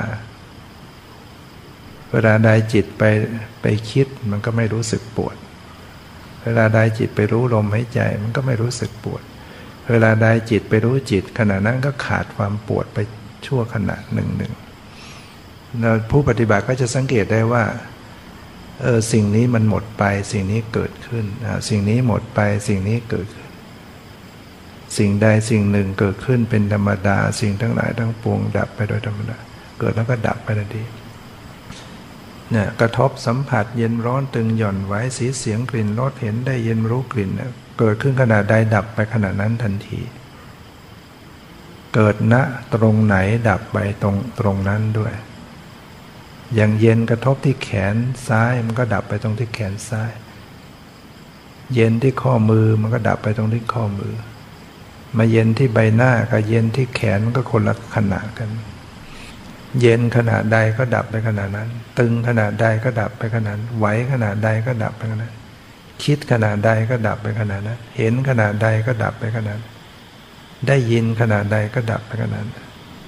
เวลาใดจิตไปคิดมันก็ไม่รู้สึกปวดเวลาใดจิตไปรู้ลมหายใจมันก็ไม่รู้สึกปวดเวลาใดจิตไปรู้จิตขณะนั้นก็ขาดความปวดไปชั่วขณะหนึ่งผู้ปฏิบัติก็จะสังเกตได้ว่าสิ่งนี้มันหมดไปสิ่งนี้เกิดขึ้นสิ่งนี้หมดไปสิ่งนี้เกิดขึ้นสิ่งใดสิ่งหนึ่งเกิดขึ้นเป็นธรรมดาสิ่งทั้งหลายทั้งปวงดับไปโดยธรรมดาเกิดแล้วก็ดับไปทันทีเนี่ยกระทบสัมผัสเย็นร้อนตึงหย่อนไหวสีเสียงกลิ่นรสเห็นได้ยินรู้กลิ่นเนี่ยเกิดขึ้นขณะใดดับไปขณะนั้นทันทีเกิดณตรงไหนดับไปตรงนั้นด้วยอย่างเย็นกระทบที่แขนซ้ายมันก็ดับไปตรงที่แขนซ้ายเย็นที่ข้อมือมันก็ดับไปตรงที่ข้อมือมาเย็นที่ใบหน้ากับเย็นที่แขนมันก็คนละขณะกันเย็นขณะใดก็ดับไปขณะนั้นตึงขณะใดก็ดับไปขณะนั้นไหวขณะใดก็ดับไปขณะนั้นคิดขณะใดก็ดับไปขณะนั้นเห็นขณะใดก็ดับไปขณะนั้นได้ยินขณะใดก็ดับไปขณะนั้น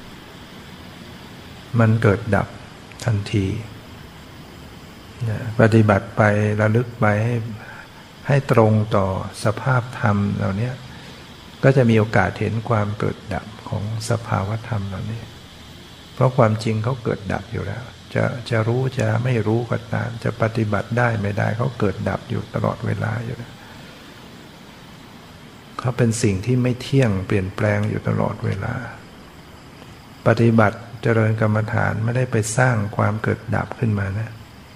มันเกิดดับทันทีปฏิบัติไประลึกไปให้ตรงต่อสภาพธรรมเหล่านี้ก็จะมีโอกาสเห็นความเกิดดับของสภาวธรรมเหล่านี้เพราะความจริงเขาเกิดดับอยู่แล้วจะรู้จะไม่รู้ก็ตามจะปฏิบัติได้ไม่ได้เขาเกิดดับอยู่ตลอดเวลาอยู่แล้วเขาเป็นสิ่งที่ไม่เที่ยงเปลี่ยนแปลงอยู่ตลอดเวลาปฏิบัติเจริญกรรมฐานไม่ได้ไปสร้างความเกิดดับขึ้นมานะ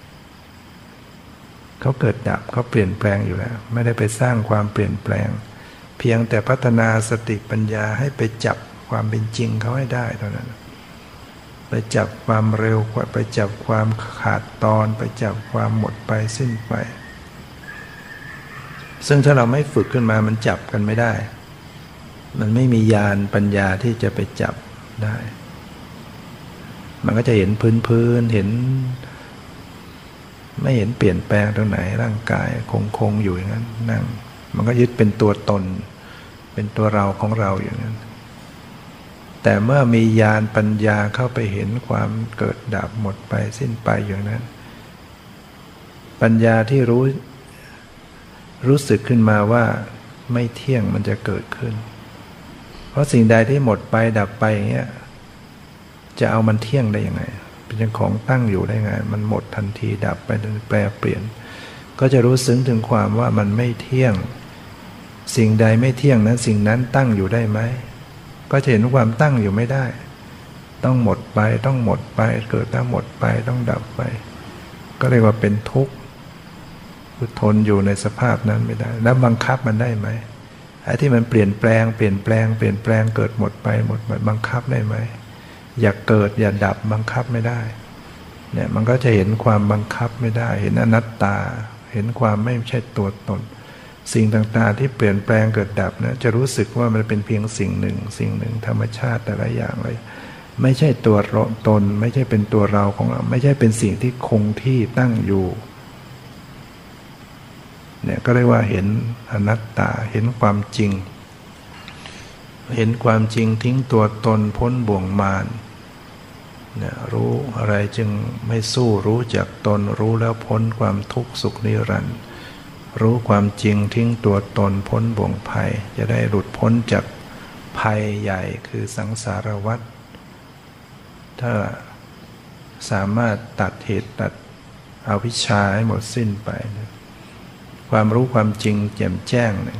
เขาเกิดดับเขาเปลี่ยนแปลงอยู่แล้วไม่ได้ไปสร้างความเปลี่ยนแปลงเพียงแต่พัฒนาสติปัญญาให้ไปจับความเป็นจริงเขาให้ได้เท่านั้นไปจับความเร็วไปจับความขาดตอนไปจับความหมดไปสิ้นไปซึ่งถ้าเราไม่ฝึกขึ้นมามันจับกันไม่ได้มันไม่มีญาณปัญญาที่จะไปจับได้มันก็จะเห็นพื้นเห็นไม่เห็นเปลี่ยนแปลงตรงไหนร่างกายคงอยู่อย่างนั้นนั่งมันก็ยึดเป็นตัวตนเป็นตัวเราของเราอย่างนั้นแต่เมื่อมีญาณปัญญาเข้าไปเห็นความเกิดดับหมดไปสิ้นไปอย่างนั้นปัญญาที่รู้สึกขึ้นมาว่าไม่เที่ยงมันจะเกิดขึ้นเพราะสิ่งใดที่หมดไปดับไปอย่างเงี้ยจะเอามันเที่ยงได้ยังไงเป็นของตั้งอยู่ได้ไงมันหมดทันทีดับไปแปรเปลี่ยนก็จะรู้ซึ้งถึงความว่ามันไม่เที่ยงสิ่งใดไม่เที่ยงนั้นสิ่งนั้นตั้งอยู่ได้ไหมก็จะเห็นความตั้งอยู่ไม่ได้ต้องหมดไปต้องหมดไปเกิดแล้วหมดไปต้องดับไปก็เรียกว่าเป็นทุกข์คือทนอยู่ในสภาพนั้นไม่ได้แล้วบังคับมันได้ไหมไอ้ที่มันเปลี่ยนแปลงเกิดหมดไปบังคับได้ไหมอย่าเกิดอย่าดับบังคับไม่ได้เนี่ยมันก็จะเห็นความบังคับไม่ได้เห็นอนัตตาเห็นความไม่ใช่ตัวตนสิ่งต่างๆที่เปลี่ยนแปลงเกิดดับนะจะรู้สึกว่ามันเป็นเพียงสิ่งหนึ่งธรรมชาติแต่ละอย่างเลยไม่ใช่ตัวตนไม่ใช่เป็นตัวเราของเราไม่ใช่เป็นสิ่งที่คงที่ตั้งอยู่เนี่ยก็เรียกว่าเห็นอนัตตาเห็นความจริงเห็นความจริงทิ้งตัวตนพ้นบ่วงมารเนี่ยรู้อะไรจึงไม่สู้รู้จักตนรู้แล้วพ้นความทุกข์สุขนิรันดร์รู้ความจริงทิ้งตัวตนพ้นบ่วงภัยจะได้หลุดพ้นจากภัยใหญ่คือสังสารวัฏถ้าสามารถตัดเหตุตัดอวิชชาให้หมดสิ้นไปความรู้ความจริงแจ่มแจ้งเนี่ย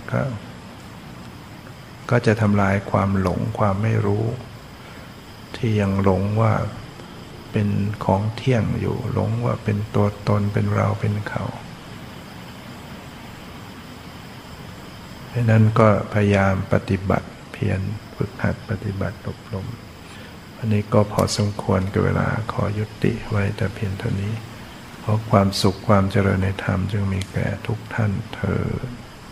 ก็จะทำลายความหลงความไม่รู้ที่ยังหลงว่าเป็นของเที่ยงอยู่หลงว่าเป็นตัวตนเป็นเราเป็นเขาเพราะนั้นก็พยายามปฏิบัติเพียรฝึกหัดปฏิบัติอบรมอันนี้ก็พอสมควรกับเวลาขอยุติไว้แต่เพียงเท่านี้เพราะความสุขความเจริญในธรรมจึงมีแก่ทุกท่านเถิด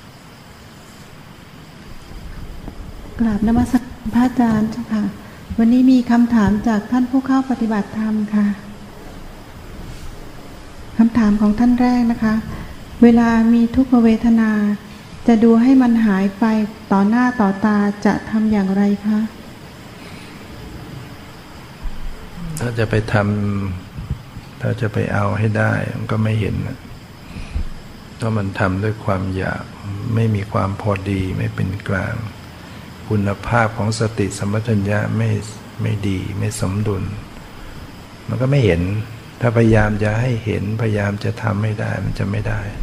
กราบนมัสการพระอาจารย์เจ้าค่ะวันนี้มีคำถามจากท่านผู้เข้าปฏิบัติธรรมค่ะคำถามของท่านแรกนะคะเวลามีทุกขเวทนาจะดูให้มันหายไปต่อหน้าต่อตาจะทำอย่างไรคะถ้าจะไปเอาให้ได้มันก็ไม่เห็นเพราะมันทำด้วยความอยากไม่มีความพอดีไม่เป็นกลางคุณภาพของสติสัมปชัญญะไม่ดีไม่สมดุลมันก็ไม่เห็นถ้าพยายามจะให้เห็นพยายามจะทำไม่ได้มันจะไม่ได้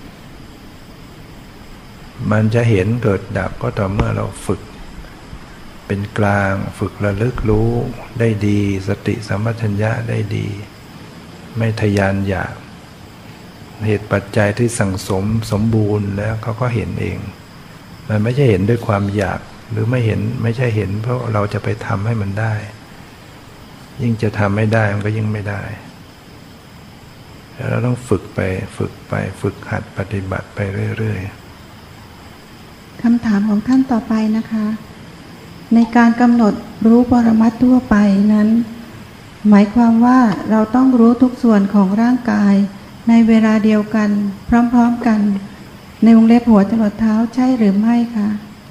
มันจะเห็นเกิดดับก็ต่อเมื่อเราฝึกเป็นกลางฝึกระลึกรู้ได้ดีสติสัมปชัญญะได้ดีไม่ทะยานอยากเหตุปัจจัยที่สั่งสมบูรณ์แล้วเขาก็เห็นเองมันไม่ใช่เห็นด้วยความอยากหรือไม่เห็นไม่ใช่เห็นเพราะเราจะไปทำให้มันได้ยิ่งจะทำไม่ได้มันก็ยิ่งไม่ได้เราต้องฝึกหัดปฏิบัติไปเรื่อยๆคำถามของท่านต่อไปนะคะในการกำหนดรู้ปรมัตถ์ทั่วไปนั้นหมายความว่าเราต้องรู้ทุกส่วนของร่างกายในเวลาเดียวกันพร้อมๆกันในวงเล็บหัวจรดเท้าใช่หรือไม่คะ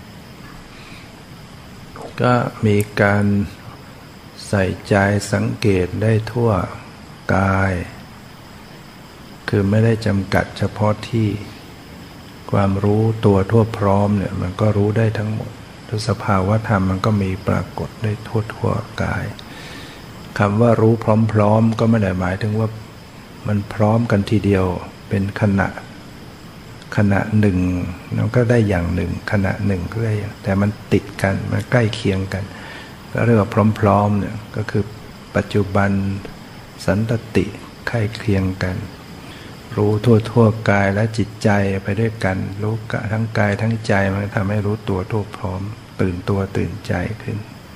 ก็มีการใส่ใจสังเกตได้ทั่วกายคือไม่ได้จำกัดเฉพาะที่ความรู้ตัวทั่วพร้อมเนี่ยมันก็รู้ได้ทั้งหมดทุกสภาวะธรรมมันก็มีปรากฏได้ทั่วกายคำว่ารู้พร้อมๆก็ไม่ได้หมายถึงว่ามันพร้อมกันทีเดียวเป็นขณะหนึ่งมันก็ได้อย่างหนึ่งขณะหนึ่งก็ได้อย่างแต่มันติดกันมันใกล้เคียงกันก็เรียกว่าพร้อมๆเนี่ยก็คือปัจจุบันสันตติใกล้เคียงกันรู้ทั่วกายและจิตใจไปด้วยกันรู้ทั้งกายทั้งใจมันทำให้รู้ตัวทั่วพร้อมตื่นตัวตื่นใจขึ้น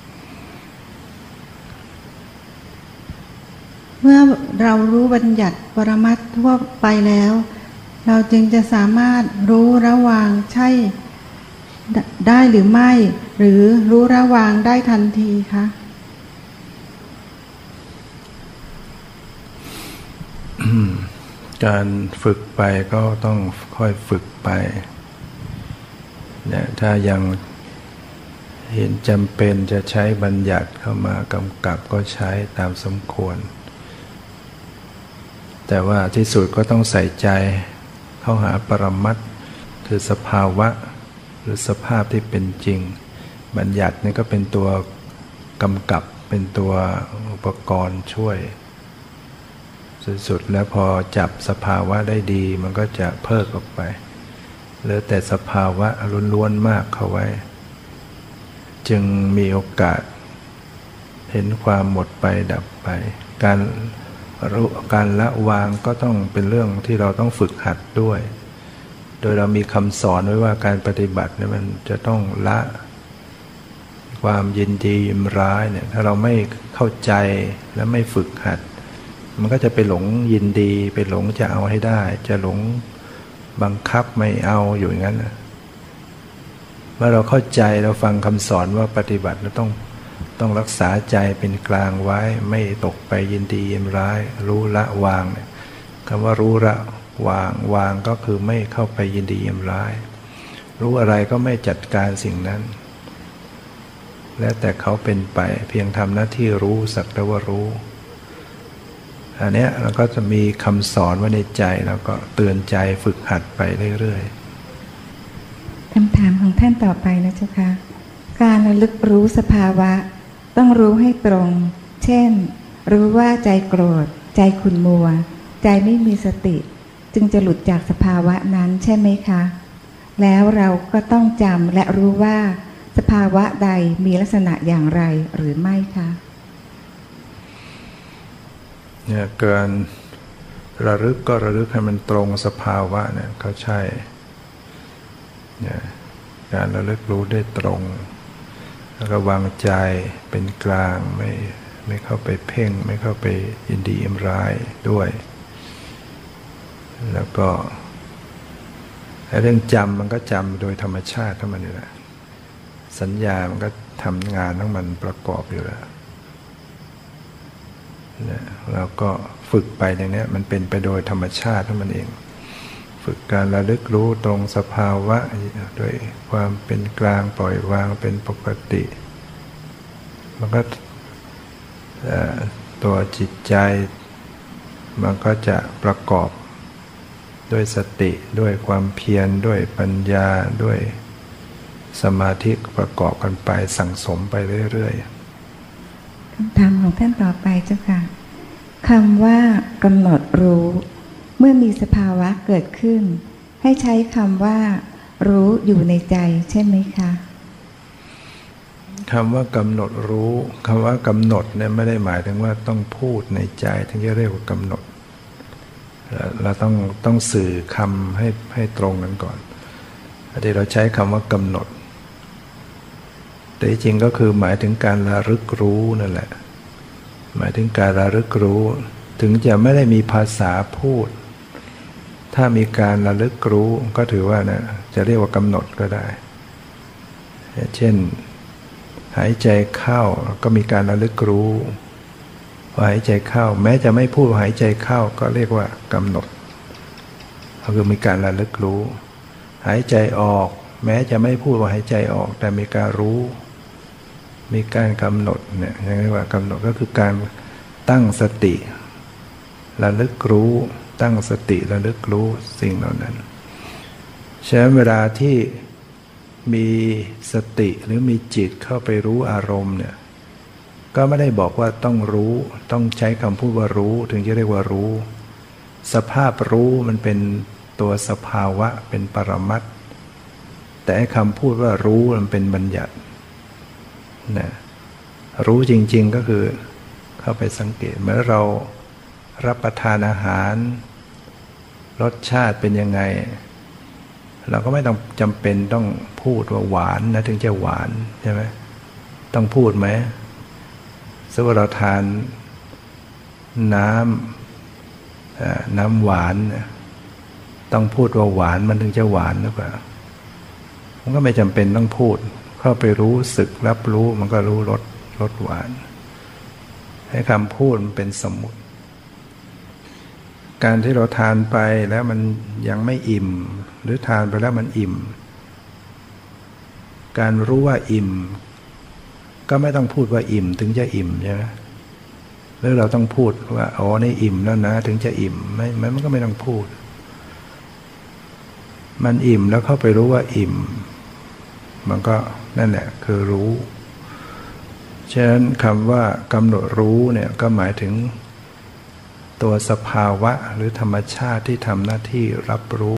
เมื่อเรารู้บัญญัติปรมัตถ์ทั่วไปแล้วเราจึงจะสามารถรู้ระวางใช่ได้หรือไม่หรือรู้ระวางได้ทันทีคะการฝึกไปก็ต้องค่อยฝึกไปเนี่ยถ้ายังเห็นจำเป็นจะใช้บัญญัติเข้ามากำกับก็ใช้ตามสมควรแต่ว่าที่สุดก็ต้องใส่ใจเข้าหาปรมัตถ์คือสภาวะหรือสภาพที่เป็นจริงบัญญัตินี่ก็เป็นตัวกำกับเป็นตัวอุปกรณ์ช่วยสุดๆแล้วพอจับสภาวะได้ดีมันก็จะเพิกออกไปเหลือแต่สภาวะล้วนๆมากเข้าไว้จึงมีโอกาสเห็นความหมดไปดับไปการละวางก็ต้องเป็นเรื่องที่เราต้องฝึกหัดด้วยโดยเรามีคำสอนไว้ว่าการปฏิบัติเนี่ยมันจะต้องละความยินดียินร้ายเนี่ยถ้าเราไม่เข้าใจและไม่ฝึกหัดมันก็จะไปหลงยินดีไปหลงจะเอาให้ได้จะหลงบังคับไม่เอาอยู่อย่างนั้นเมื่อเราเข้าใจเราฟังคำสอนว่าปฏิบัติเราต้องรักษาใจเป็นกลางไว้ไม่ตกไปยินดียินร้ายรู้ละวางเนี่ยคำว่ารู้ละวางก็คือไม่เข้าไปยินดียินร้ายรู้อะไรก็ไม่จัดการสิ่งนั้นแล้วแต่เขาเป็นไปเพียงทำหน้าที่รู้สักแต่ว่ารู้อันเนี้ยเราก็จะมีคำสอนไว้ในใจแล้วก็เตือนใจฝึกหัดไปเรื่อยๆคำถามของท่านต่อไปนะเจ้าค่ะการระลึกรู้สภาวะต้องรู้ให้ตรงเช่นรู้ว่าใจโกรธใจขุ่นมัวใจไม่มีสติจึงจะหลุดจากสภาวะนั้นใช่ไหมคะแล้วเราก็ต้องจำและรู้ว่าสภาวะใดมีลักษณะอย่างไรหรือไม่คะเนี่ยการระลึกก็ระลึกให้มันตรงสภาวะเนี่ยก็ใช่เนี่ยการระลึกรู้ได้ตรงแล้วก็วางใจเป็นกลางไม่เข้าไปเพ่งไม่เข้าไปยินดียินร้ายด้วยแล้วก็เรื่องจำมันก็จำโดยธรรมชาติทั้งมันนี่แหละสัญญามันก็ทำงานทั้งมันประกอบอยู่แล้วแล้วก็ฝึกไปอย่างนี้มันเป็นไปโดยธรรมชาติทั้งมันเองฝึกการระลึกรู้ตรงสภาวะโดยความเป็นกลางปล่อยวางเป็นปกติมันก็ตัวจิตใจมันก็จะประกอบด้วยสติด้วยความเพียรด้วยปัญญาด้วยสมาธิประกอบกันไปสั่งสมไปเรื่อยๆคำถามของท่านต่อไปเจ้าค่ะคำว่ากำหนดรู้เมื่อมีสภาวะเกิดขึ้นให้ใช้คำว่ารู้อยู่ในใจใช่ไหมคะคำว่ากำหนดรู้คำว่ากำหนดเนี่ยไม่ได้หมายถึงว่าต้องพูดในใจถึงจะเรียกว่ากำหนดเราต้องสื่อคำให้ตรงกันก่อนที่เราใช้คำว่ากำหนดแต่จริงก็คือหมายถึงการระลึกรู้นั่นแหละหมายถึงการระลึกรู้ถึงจะไม่ได้มีภาษาพูดถ้ามีการระลึกรู้ก็ถือว่านะจะเรียกว่ากำหนดก็ได้เช่นหายใจเข้าก็มีการระลึกรู้ว่าหายใจเข้าแม้จะไม่พูดว่าหายใจเข้าก็เรียกว่ากำหนดก็คือมีการระลึกรู้หายใจออกแม้จะไม่พูดว่าหายใจออกแต่มีการรู้มีการกำหนดเนี่ยเรียกว่ากำหนดก็คือการตั้งสติระลึกรู้ตั้งสติระลึกรู้สิ่งเหล่านั้นฉะนั้นเวลาที่มีสติหรือมีจิตเข้าไปรู้อารมณ์เนี่ยก็ไม่ได้บอกว่าต้องรู้ต้องใช้คำพูดว่ารู้ถึงจะเรียกว่ารู้สภาพรู้มันเป็นตัวสภาวะเป็นปรมัตถ์แต่คำพูดว่ารู้มันเป็นบัญญัตินะรู้จริงๆก็คือเข้าไปสังเกตเมื่อเรารับประทานอาหารรสชาติเป็นยังไงเราก็ไม่ต้องจำเป็นต้องพูดว่าหวานนะถึงจะหวานใช่ไหมต้องพูดไหมสมมติเราทานน้ำหวานต้องพูดว่าหวานมันถึงจะหวานหรือเปล่ามันก็ไม่จำเป็นต้องพูดเข้าไปรู้สึกรับรู้มันก็รู้รสหวานให้คำพูดมันเป็นสมมุติการที่เราทานไปแล้วมันยังไม่อิ่มหรือทานไปแล้วมันอิ่มการรู้ว่าอิ่มก็ไม่ต้องพูดว่าอิ่มถึงจะอิ่มใช่ไหมหรือเราต้องพูดว่าอ๋อนี่อิ่มแล้วนะถึงจะอิ่มมันก็ไม่ต้องพูดมันอิ่มแล้วเข้าไปรู้ว่าอิ่มมันก็นั่นแหละคือรู้ฉะนั้นคำว่ากำหนดรู้เนี่ยก็หมายถึงตัวสภาวะหรือธรรมชาติที่ทำหน้าที่รับรู้